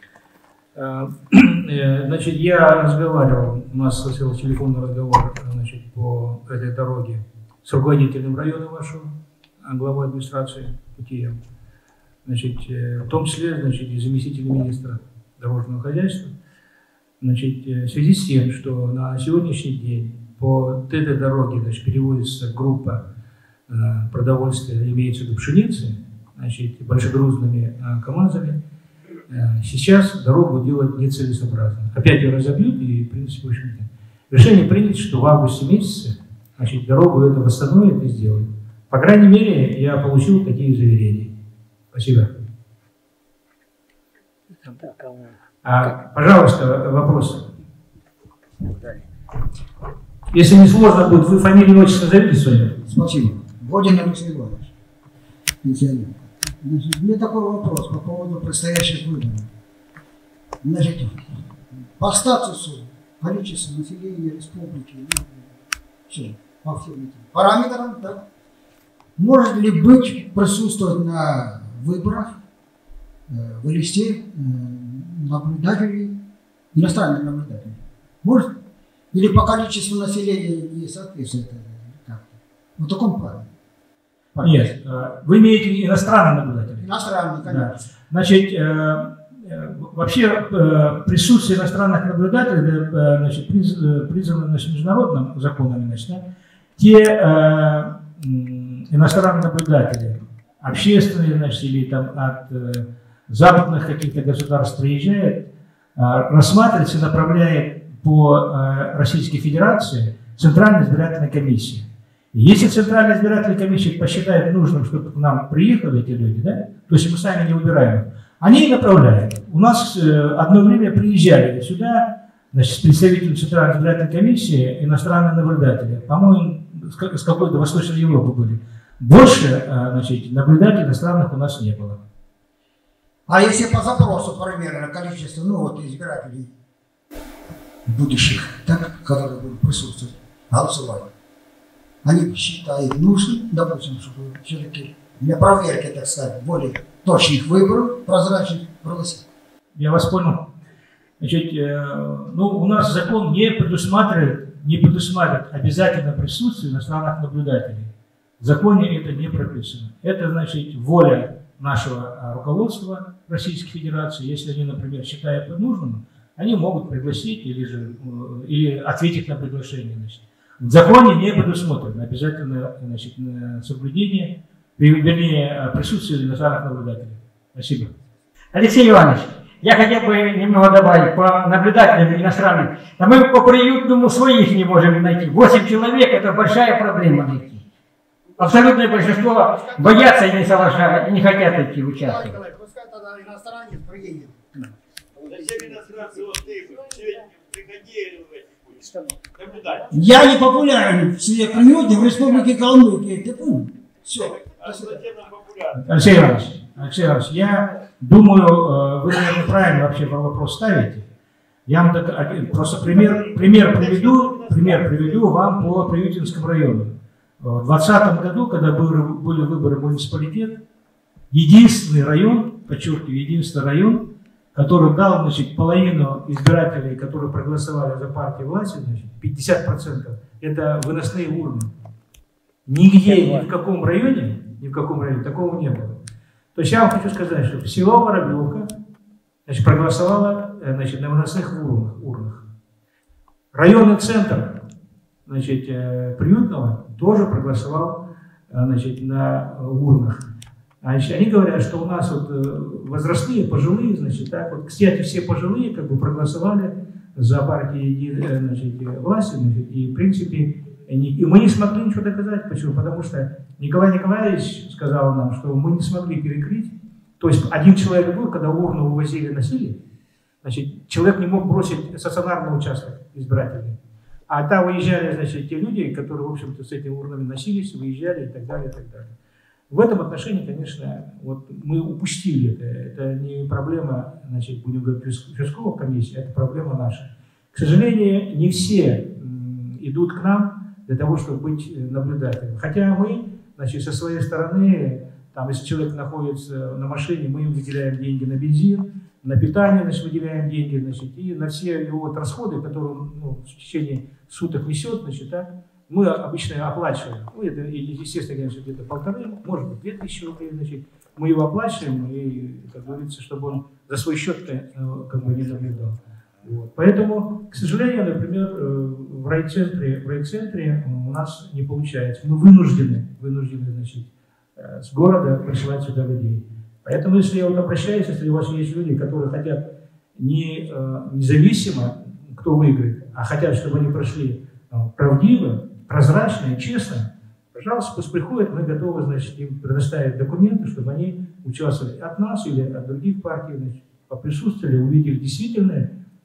Значит, я разговаривал, у нас состоялся телефонный разговор, значит, по этой дороге с руководителем района вашего, главой администрации Путием, значит, в том числе, значит, и заместителем министра дорожного хозяйства. Значит, в связи с тем, что на сегодняшний день по этой дороге, значит, переводится группа э, продовольствия, имеется в виду пшеницы, значит, большегрузными э, КАМАЗами, э, сейчас дорогу делать нецелесообразно. Опять ее разобьют, и, в принципе, в общем-то, решение принято, что в августе месяце, значит, дорогу это восстановит и сделает. По крайней мере, я получил такие заверения. Спасибо. А, пожалуйста, вопрос. Если не сложно будет, вы фамилию и отчество назовите свое? Спасибо. Годин Алексей Иванович, пенсионер. Значит, у меня такой вопрос по поводу предстоящих выборов. Значит, по статусу, количество населения республики, ну, все, по всем этим параметрам, да, может ли быть присутствовать на выборах, э, вывести э, наблюдателей, иностранных наблюдателей? Может? Или по количеству населения не соответствует это? В таком плане. Нет, вы имеете иностранных наблюдателей. Иностранных, конечно. Да. Значит, э, э, вообще э, присутствие иностранных наблюдателей э, значит, приз, э, признано значит, международным законами. Значит, да? Те э, иностранные наблюдатели, общественные, значит, или там от э, западных каких-то государств приезжает, рассматривается и направляет по Российской Федерации Центральной избирательной комиссии. Если Центральная избирательная комиссия посчитает нужным, чтобы к нам приехали эти люди, да, то есть мы сами не выбираем, они и направляют. У нас одно время приезжали сюда, значит, представители Центральной избирательной комиссии, иностранные наблюдатели, по-моему, с какой-то Восточной Европы были. Больше, значит, наблюдателей иностранных у нас не было. А если по запросу примерно количество, ну вот, избирателей будущих, так, которые будут присутствовать, голосовать, они считают нужным, допустим, чтобы все-таки для проверки, так сказать, более точных выборов, прозрачных, проголосовать? Я вас понял. Значит, э, ну, у нас закон не предусматривает, не предусматривает обязательно присутствие иностранных наблюдателей. В законе это не прописано. Это, значит, воля нашего руководства Российской Федерации. Если они, например, считают нужным, они могут пригласить или, же, или ответить на приглашение. Значит. В законе не предусмотрено обязательно, значит, соблюдение, вернее, присутствие иностранных наблюдателей. Спасибо. Алексей Иванович, я хотел бы немного добавить по наблюдателям иностранным. А мы по приютному своих не можем найти. Восемь человек – это большая проблема найти. Абсолютное большинство боятся и не соглашаются, и не хотят идти участвовать. Пускай тогда иностранец приедет. Я не популярен в селе Приютне, в республике Калмыкия. Ты понял? Все. Алексей Иванович, Алексей Иванович, я думаю, вы, наверное, правильно вообще вопрос ставите. Я вам так, просто пример, пример, приведу, пример приведу вам по Приютинскому району. В двадцатом году, когда были выборы в муниципалитет, единственный район, подчеркиваю, единственный район, который дал, значит, половину избирателей, которые проголосовали за партию власти, значит, пятьдесят процентов, это выносные урны. Нигде, ни в каком районе, ни в каком районе такого не было. То есть я вам хочу сказать, что село Воробьевка, значит, проголосовало, значит, на выносных урнах. урнах. Районный центр, значит, Приютного тоже проголосовал, значит, на урнах. Значит, они говорят, что у нас вот возрастные, пожилые, значит, так вот, кстати, все пожилые как бы проголосовали за партию, значит, власти, значит, и в принципе, и мы не смогли ничего доказать. Почему? Потому что Николай Николаевич сказал нам, что мы не смогли перекрыть. То есть один человек был, когда урну увозили, носили, значит, человек не мог бросить стационарный участок избирательный. А там выезжали, значит, те люди, которые, в общем-то, с этими урнами носились, выезжали и так далее, и так далее. В этом отношении, конечно, вот мы упустили это. Это не проблема, значит, будем говорить, участковых комиссий, это проблема наша. К сожалению, не все идут к нам для того, чтобы быть наблюдателем. Хотя мы, значит, со своей стороны, там, если человек находится на машине, мы им выделяем деньги на бензин, на питание, значит, выделяем деньги, значит, и на все его вот расходы, которые он, ну, в течение суток несет, значит, так, мы обычно оплачиваем. Ну, это, естественно, конечно, где-то полторы, может быть, две тысячи рублей, значит, мы его оплачиваем, и, как говорится, чтобы он за свой счет, как бы, не наблюдал. Вот. Поэтому, к сожалению, например, в райцентре, в райцентре у нас не получается. Мы вынуждены, вынуждены, значит, с города присылать сюда людей. Поэтому, если я вот обращаюсь, если у вас есть люди, которые хотят не независимо, кто выиграет, а хотят, чтобы они прошли правдиво, прозрачно и честно, пожалуйста, пусть приходят, мы готовы, значит, им предоставить документы, чтобы они участвовали от нас или от других партий, значит, поприсутствовали, увидели действительно,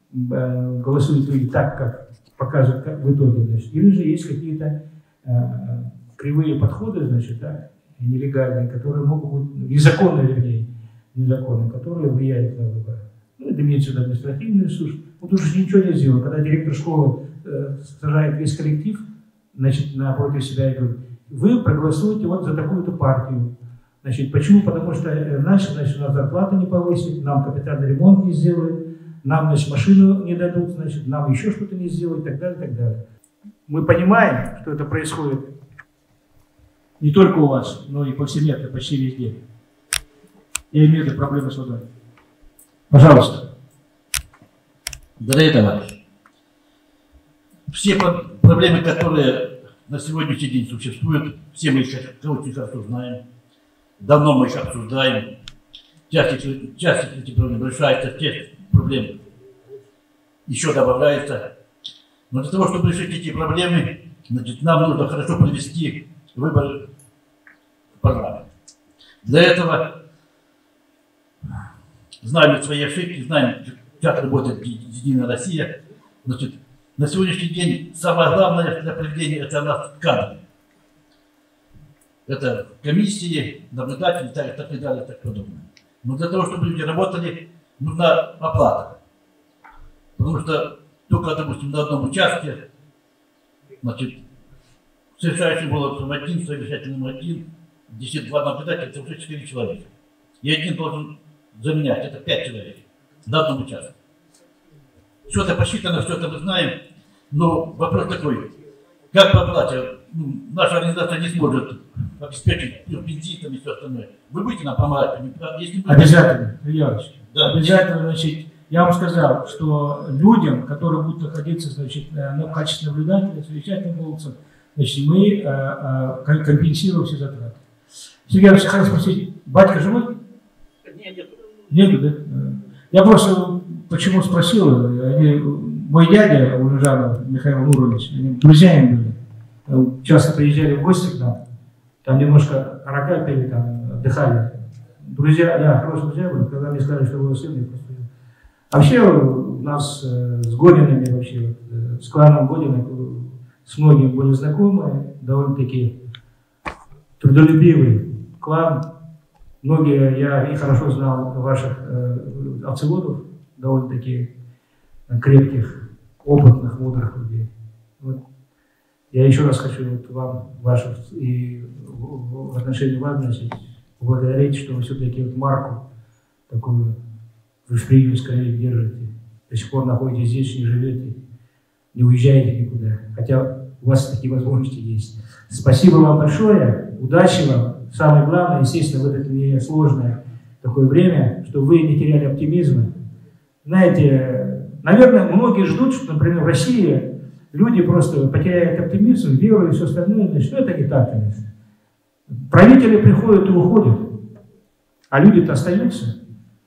э, голосуют люди так, как показывают как в итоге, значит, или же есть какие-то э, кривые подходы, значит, да, нелегальные, которые могут быть, незаконные, вернее, незаконные, которые влияют на выборы. Ну, это имеется в виду административный ресурс. Вот уже ничего не сделал. Когда директор школы э, сажает весь коллектив, значит, напротив себя и говорит, вы проголосуете вот за такую-то партию. Значит, почему? Потому что иначе, значит, у нас зарплаты не повысит, нам капитальный ремонт не сделают, нам, значит, машину не дадут, значит, нам еще что-то не сделают, и так далее, и так далее. Мы понимаем, что это происходит не только у вас, но и повсеместно, почти везде. Я имею в виду проблемы с водой. Пожалуйста. Дорогие товарищи, все проблемы, которые на сегодняшний день существуют, все мы их очень хорошо знаем, давно мы их обсуждаем. часть, часть этих проблем решается, часть проблем еще добавляется. Но для того, чтобы решить эти проблемы, значит, нам нужно хорошо провести выборы в парламент. Для этого знаем свои ошибки, знаем, как работает Единая Россия. Значит, на сегодняшний день самое главное для проведения это у нас кадры. Это комиссии, наблюдатели, так, так и далее, так подобное. Но для того, чтобы люди работали, нужна оплата. Потому что только, допустим, на одном участке, значит, совершающим голосом один, совещательным один, десять два наблюдателя, это уже четыре человека. И один должен заменять, это пять человек на одном участке. Все это посчитано, все это мы знаем, но вопрос такой, как по оплате, ну, наша организация не сможет обеспечить бензином и все остальное. Вы будете нам помогать? Если будете... Обязательно, Илья Ильич. Да. Обязательно, значит, я вам сказал, что людям, которые будут находиться, значит, на качестве наблюдателя, совещательным голосом, значит, мы а, а, компенсируем все затраты. Сергей Ильич, хотел спросить, батька живой? Нет, нет. Нету, да? Я просто почему спросил, они, мой дядя Улежанов Михаил Мурович, они друзьями были, часто приезжали в гости к нам, там немножко арака пили, там отдыхали. Друзья, да, хорошие друзья были, когда мне сказали, что его сын, я просто... А вообще у нас э, с Годинами, вообще, э, с кланом Годиных, с многими были знакомы, довольно-таки трудолюбивый клан. Многие, я и хорошо знал ваших э, овцеводов, довольно-таки крепких, опытных, мудрых людей. Вот. Я еще раз хочу вот вам, ваших, и в, в отношении вас, значит, благодарить, что вы все-таки вот марку такую вы в Приютское держите, до сих пор находитесь здесь, не живете, не уезжаете никуда, хотя у вас такие возможности есть. Спасибо вам большое, удачи вам. Самое главное, естественно, в это несложное такое время, чтобы вы не теряли оптимизма. Знаете, наверное, многие ждут, что, например, в России люди просто потеряют оптимизм, веру и все остальное. Значит, что это не так, конечно. Правители приходят и уходят, а люди-то остаются.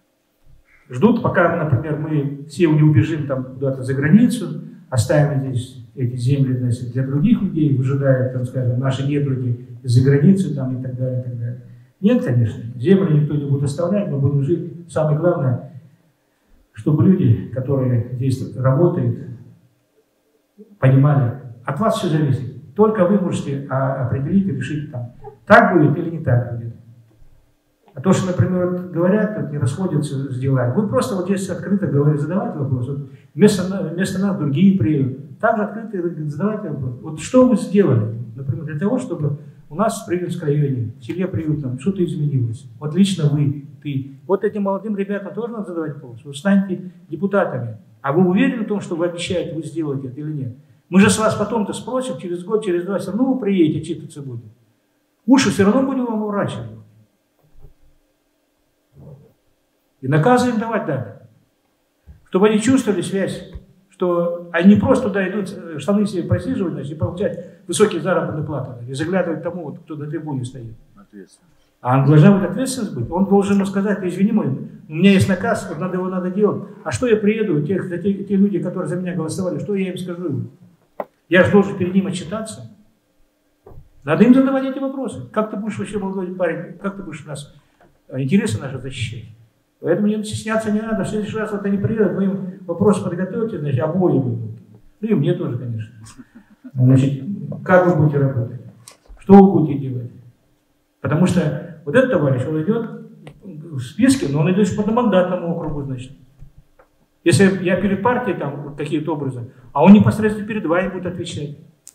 Ждут, пока, например, мы все не убежим там куда-то за границу, оставим здесь эти земли, значит, для других людей, выжидают, там, скажем, наши недруги из-за границы там, и так далее, и так далее. Нет, конечно, земли никто не будет оставлять, мы будем жить. Самое главное, чтобы люди, которые здесь работают, понимали, от вас все зависит. Только вы можете определить и решить, там, так будет или не так будет. А то, что, например, вот говорят, вот не расходятся с делами. Вы просто вот здесь открыто говорите, задавайте вопрос. Вот вместо, вместо нас другие приедут. Также открыто задавайте вопрос. Вот что вы сделали, например, для того, чтобы у нас в Приютском районе, в селе Приютном, что-то изменилось. Вот лично вы, ты. Вот этим молодым ребятам тоже надо задавать вопрос. Вы станете депутатами. А вы уверены в том, что вы обещаете, вы сделаете это или нет? Мы же с вас потом-то спросим, через год, через два, все равно вы приедете, читаться будем. Уши все равно будем вам уворачивать. И наказы им давать надо. Чтобы они чувствовали связь, что они не просто туда идут штаны себе просиживать, значит, и получать высокие заработные платы, и заглядывать тому, вот, кто на трибуне стоит. А он должен быть ответственность быть. Он должен ему сказать, извини мой, у меня есть наказ, вот надо его надо делать. А что я приеду, те, те, те люди, которые за меня голосовали, что я им скажу? Я же должен перед ним отчитаться. Надо им задавать эти вопросы. Как ты будешь вообще, молодой парень, как ты будешь нас, интересы наши защищать? Поэтому не стесняться не надо. В следующий раз вот они приедут, вы им вопрос подготовьте, значит, обои будут. Ну и мне тоже, конечно. Значит, как вы будете работать? Что вы будете делать? Потому что вот этот товарищ, он идет в списке, но он идет по одномандатному округу, значит. Если я перед партией там вот какие-то образы, а он непосредственно перед вами будет отвечать.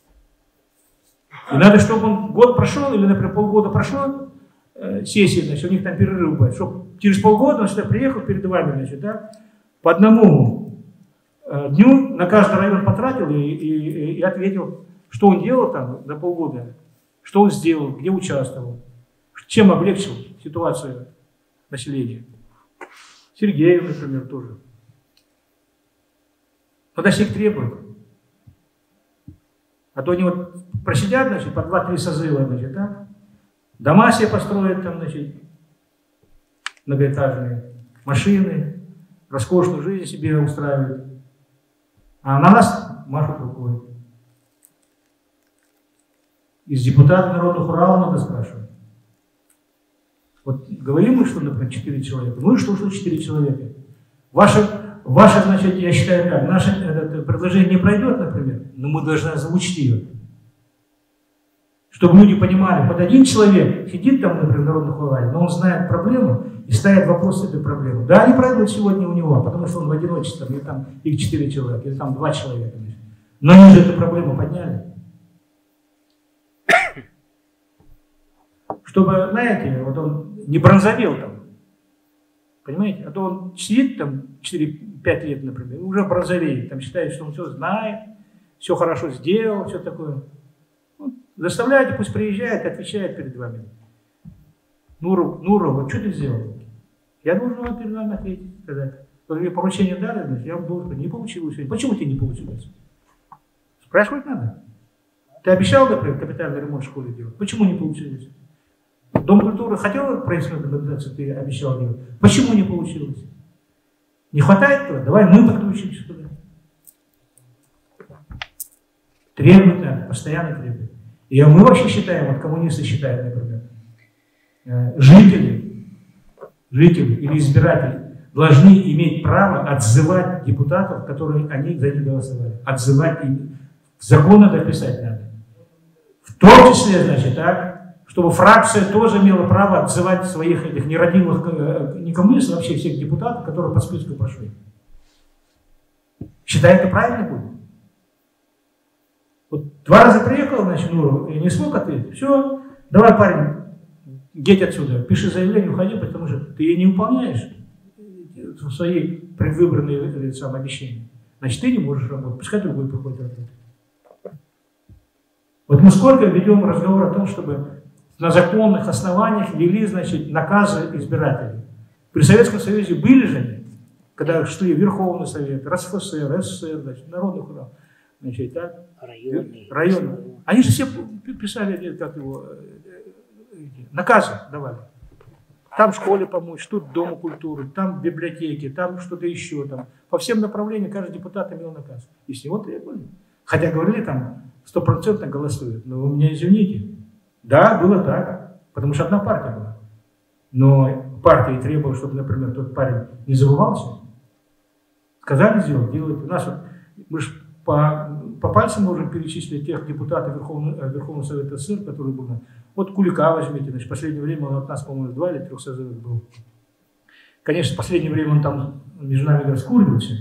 И надо, чтобы он год прошел, или, например, полгода прошло, э, сессии, значит, у них там перерыв будет, чтобы через полгода он сюда приехал перед вами, значит, да, по одному э, дню на каждый район потратил и, и, и ответил, что он делал там за полгода, что он сделал, где участвовал, чем облегчил ситуацию населения. Сергеев, например, тоже. Надо всех требовать. А то они вот просидят, значит, по два-три созыва, значит, да? Дома себе построят там, значит, многоэтажные машины, роскошную жизнь себе устраивают. А на нас машут рукой. Из депутатов народных Урала надо спрашивать. Вот говорим мы, что, например, четыре человека. Ну и что, что четыре человека? Ваше, ваше, значит, я считаю так, наше это, предложение не пройдет, например, но мы должны озвучить ее. Чтобы люди понимали, под один человек сидит там, например, в народных Урале, но он знает проблему и ставит вопрос этой проблемы. Да, они пройдут сегодня у него, потому что он в одиночестве, или там их четыре человека, или там два человека. Но они же эту проблему подняли. Чтобы, знаете, вот он не бронзовел там. Понимаете? А то он сидит там четыре-пять лет, например, и уже бронзовеет, там считает, что он все знает, все хорошо сделал, все такое. Вот, заставляйте, пусть приезжает, отвечает перед вами. Нуров, Нуров, вот что ты сделал? Я должен вам перед вами ответить, сказать. Когда мне поручение дали, значит, я вам должен сказать, не получилось. Почему тебе не получилось? Спрашивать надо. Ты обещал, например, капитальный ремонт в школе делать? Почему не получилось? Дом культуры хотел профессиональную документацию, ты обещал делать. Почему не получилось? Не хватает этого? Давай мы подключимся туда. Требует, да, постоянно требует. И мы вообще считаем, вот коммунисты считают, например, жители, жители или избиратели должны иметь право отзывать депутатов, которые они за них голосовали. Отзывать им. В закон надо писать надо. В том числе, значит, так, чтобы фракция тоже имела право отзывать своих этих нерадивых, не коммунистов, а вообще всех депутатов, которые по списку прошли. Считай, это правильно будет? Вот два раза приехал, значит, Нуров, и не смог ответить. Все, давай, парень, едь отсюда, пиши заявление, уходи, потому что ты не выполняешь свои предвыборные сам, обещания. Значит, ты не можешь работать, пускай другой приходит работать. Вот мы сколько ведем разговор о том, чтобы на законных основаниях ввели, значит, наказы избирателей. При Советском Союзе были же они, когда шли Верховный Совет, РСФСР, СССР, значит, Народный Урал, значит, так? Районный. Районный. Они же все писали, как его, наказы давали. Там в школе помочь, тут Дому культуры, там в библиотеке, там что-то еще. Там. По всем направлениям каждый депутат имел наказ. И с него требовали. Хотя говорили, там стопроцентно голосуют. Но вы меня извините. Да, было так, потому что одна партия была. Но партия требовала, чтобы, например, тот парень не забывался. Сказали сделать, делать. У нас вот, мы же по, по пальцам можем перечислить тех депутатов Верховного, Верховного Совета СССР, которые были. Вот Кулика возьмите, значит, в последнее время он от нас, по-моему, два или трех созывов был. Конечно, в последнее время он там между нами раскуривался.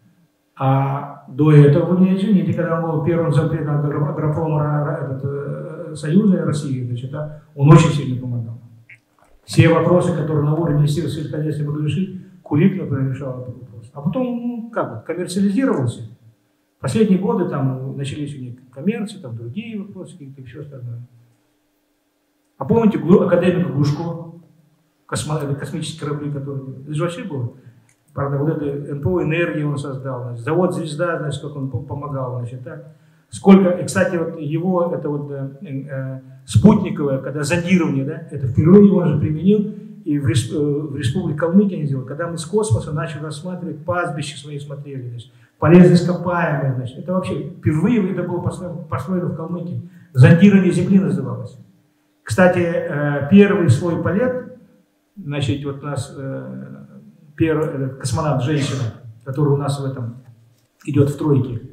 А до этого, вы меня извините, когда он был первым зампредом агропрома этот, Союза России, значит, да, он очень сильно помогал. Все вопросы, которые на уровне Министерства сельскохозяйства могли решить, Кулик, например, решал этот вопрос. А потом, ну, как вот, коммерциализировался. Последние годы там начались у них коммерции, там другие вопросы, какие-то еще остальное. А помните академика Глушко, космо, космические корабли, которые... Это же вообще было. Правда, вот это эн пэ о «Энергия» он создал, значит, завод «Звезда», значит, как он помогал, значит, так. Сколько, и, кстати, вот его, это вот э, э, спутниковое, когда зондирование, да, это впервые он же применил, и в, респ, э, в Республике Калмыкия не сделал, когда мы с космоса начали рассматривать, пастбища свои смотрели, значит, полезные ископаемые, значит, это вообще впервые это было построено, построено в Калмыкии, зондирование Земли называлось. Кстати, э, первый свой полет, значит, вот у нас э, первый космонавт женщина, которая у нас в этом идет в тройке,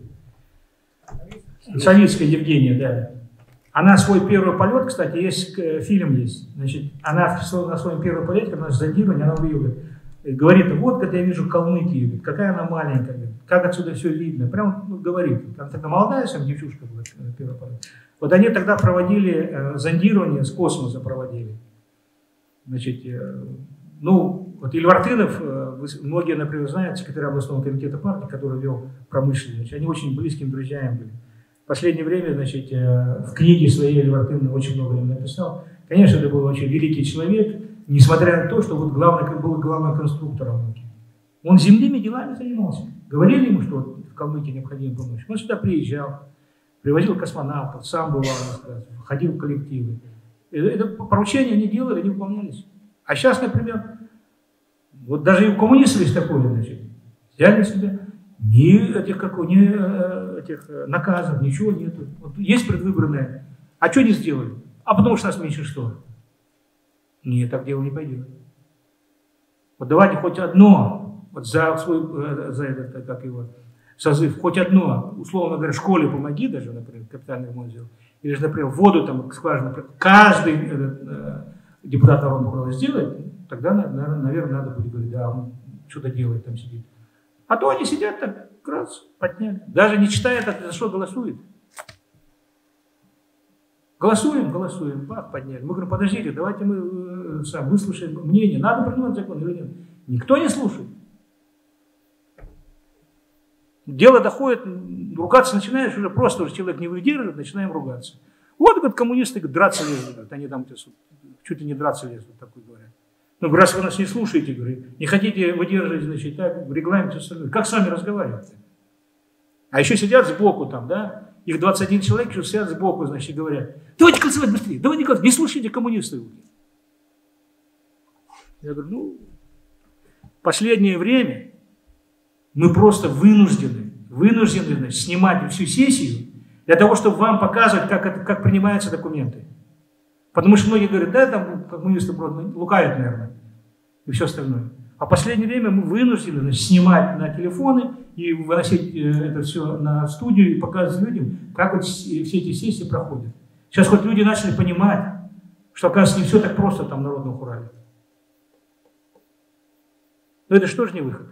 Савицкая Евгения, да. Она свой первый полет, кстати, есть фильм есть. Значит, она на своем первом полете, когда наше зондирование, она увидела, говорит, вот когда я вижу Калмыкию, какая она маленькая, как отсюда все видно. Прям ну, говорит, она тогда молодая, сам девчушка была, первый полет. Вот они тогда проводили э, зондирование, с космоса проводили. Значит, э, ну, вот Ильвартынов, э, многие, например, знают, секретарь областного комитета партии, который вел промышленность, они очень близкими друзьями были. В последнее время, значит, в книге своей Ильвартынов очень много им написал. Конечно, это был очень великий человек, несмотря на то, что вот главный, был главным конструктором. Он земными делами занимался. Говорили ему, что в Калмыкии необходима помощь. Он сюда приезжал, привозил космонавтов, сам бывал, ходил в коллективы. Это поручения они делали, они выполнялись. А сейчас, например, Вот даже и у коммунистов есть такое, значит, взяли себя, ни этих, как, ни этих наказов, ничего нету. Вот есть предвыборное. А что не сделали? А потому что нас меньшинство. Нет, так дело не пойдет. Вот давайте хоть одно, вот за свой, за этот, как его, созыв, хоть одно, условно говоря, школе помоги даже, например, капитальный ремонт сделал, или же, например, воду там скважину, каждый этот, э, депутат народного храма сделает, тогда, наверное, наверное, надо будет говорить, да, он что-то делает, там сидит. А то они сидят так, раз, подняли. Даже не читая, так, за что голосует. Голосуем, голосуем, бах, подняли. Мы говорим, подождите, давайте мы э, сам выслушаем мнение, надо принимать закон или нет. Никто не слушает. Дело доходит, ругаться начинаешь, уже просто уже человек не выдерживает, начинаем ругаться. Вот, говорят, коммунисты говорят, драться лезут, они там чуть ли не драться лезут, такое говорят. Ну, раз вы нас не слушаете, говорит, не хотите выдерживать, значит, так, в регламенте остальное. Как с вами разговаривать? А еще сидят сбоку там, да, их двадцать один человек еще сидят сбоку, значит, говорят, давайте голосовать быстрее, давайте голосовать, не слушайте коммунистов. Я говорю, ну, в последнее время мы просто вынуждены, вынуждены, значит, снимать всю сессию для того, чтобы вам показывать, как, это, как принимаются документы. Потому что многие говорят, да, там коммунисты лукавят, наверное, и все остальное. А в последнее время мы вынуждены, значит, снимать на телефоны и выносить это все на студию и показывать людям, как вот все эти сессии проходят. Сейчас хоть люди начали понимать, что, оказывается, не все так просто там в народном хурале. Но это что же не выход?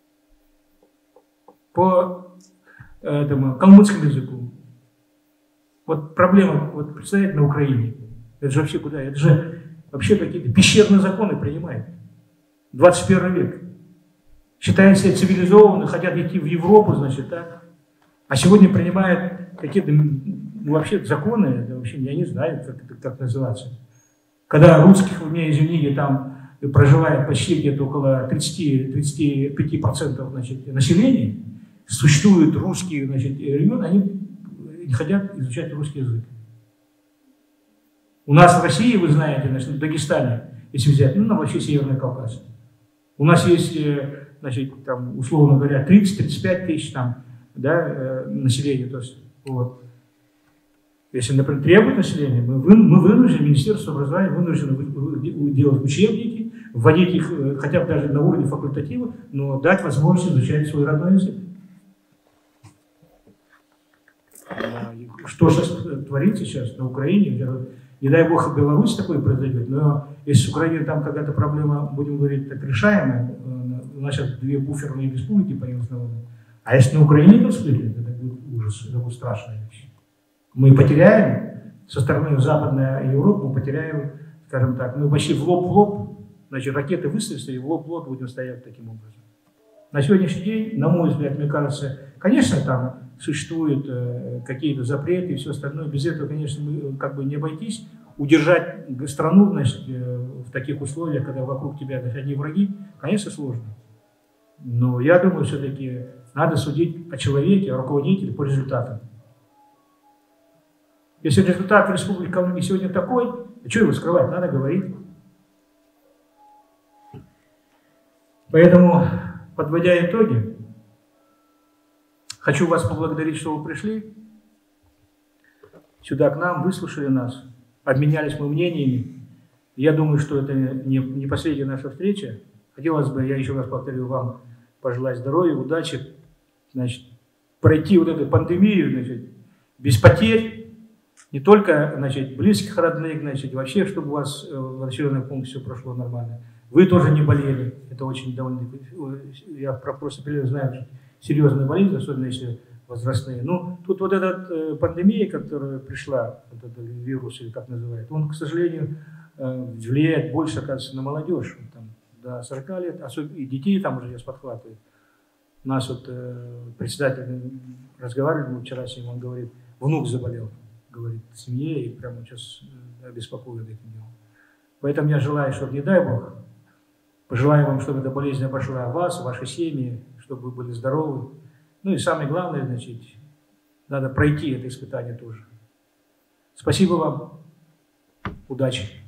По этому калмыцкому языку. Вот проблема, вот представляете, на Украине. Это же вообще куда? Это же вообще какие-то пещерные законы принимают. двадцать первый век. Считают себя цивилизованными, хотят идти в Европу, значит, так. А сегодня принимают какие-то, ну, вообще законы, это вообще, я не знаю, как это как называется. Когда русских, у меня, извините, там проживает почти где-то около тридцати-тридцати пяти процентов, значит, населения, существуют русские, значит, регионы, они не хотят изучать русский язык. У нас в России, вы знаете, значит, в Дагестане, если взять, ну, на вообще Северный Кавказ, у нас есть, значит, там, условно говоря, тридцать-тридцать пять тысяч там, да, населения. То есть, вот. Если, например, требует населения, мы, вы, мы вынуждены, Министерство образования вынуждено делать учебники, вводить их хотя бы даже на уровне факультатива, но дать возможность изучать свой родной язык. Что сейчас творится сейчас на Украине? Не дай бог, в Беларуси такое произойдет, но если с Украиной там какая-то проблема, будем говорить, так решаемая, у нас сейчас две буферные республики появились на уровне. А если на Украине это вспыхнет, это будет ужас, это будет страшная вещь. Мы потеряем, со стороны Западной Европы, мы потеряем, скажем так, мы почти в лоб в лоб, значит, ракеты выстрелятся, и в лоб в лоб будем стоять таким образом. На сегодняшний день, на мой взгляд, мне кажется, конечно, там существуют э, какие-то запреты и все остальное. Без этого, конечно, мы, как бы не обойтись. Удержать страну, значит, э, в таких условиях, когда вокруг тебя значит, одни враги, конечно, сложно. Но я думаю, все-таки надо судить о человеке, о руководителе по результатам. Если результат в Республике Калмыкия сегодня такой, а что его скрывать? Надо говорить. Поэтому, подводя итоги, хочу вас поблагодарить, что вы пришли сюда к нам, выслушали нас, обменялись мы мнениями. Я думаю, что это не, не последняя наша встреча. Хотелось бы, я еще раз повторю, вам пожелать здоровья, удачи, значит, пройти вот эту пандемию, значит, без потерь, не только, значит, близких, родных, значит, вообще, чтобы у вас в населенном пункте все прошло нормально. Вы тоже не болели, это очень довольно, я просто знаю, что серьезные болезни, особенно если возрастные. Ну, тут вот эта э, пандемия, которая пришла, вот этот вирус, или как называют, он, к сожалению, э, влияет больше, оказывается, на молодежь. Там, до сорока лет, особенно и детей там уже сейчас подхватывают. У нас вот э, председатель разговаривал, мы вчера с ним, он говорит, внук заболел, говорит, в семье, и прямо сейчас э, обеспокоен этим делом. Поэтому я желаю, чтобы, не дай Бог, пожелаю вам, чтобы эта болезнь обошла вас, ваши семьи, чтобы вы были здоровы. Ну и самое главное, значит, надо пройти это испытание тоже. Спасибо вам. Удачи.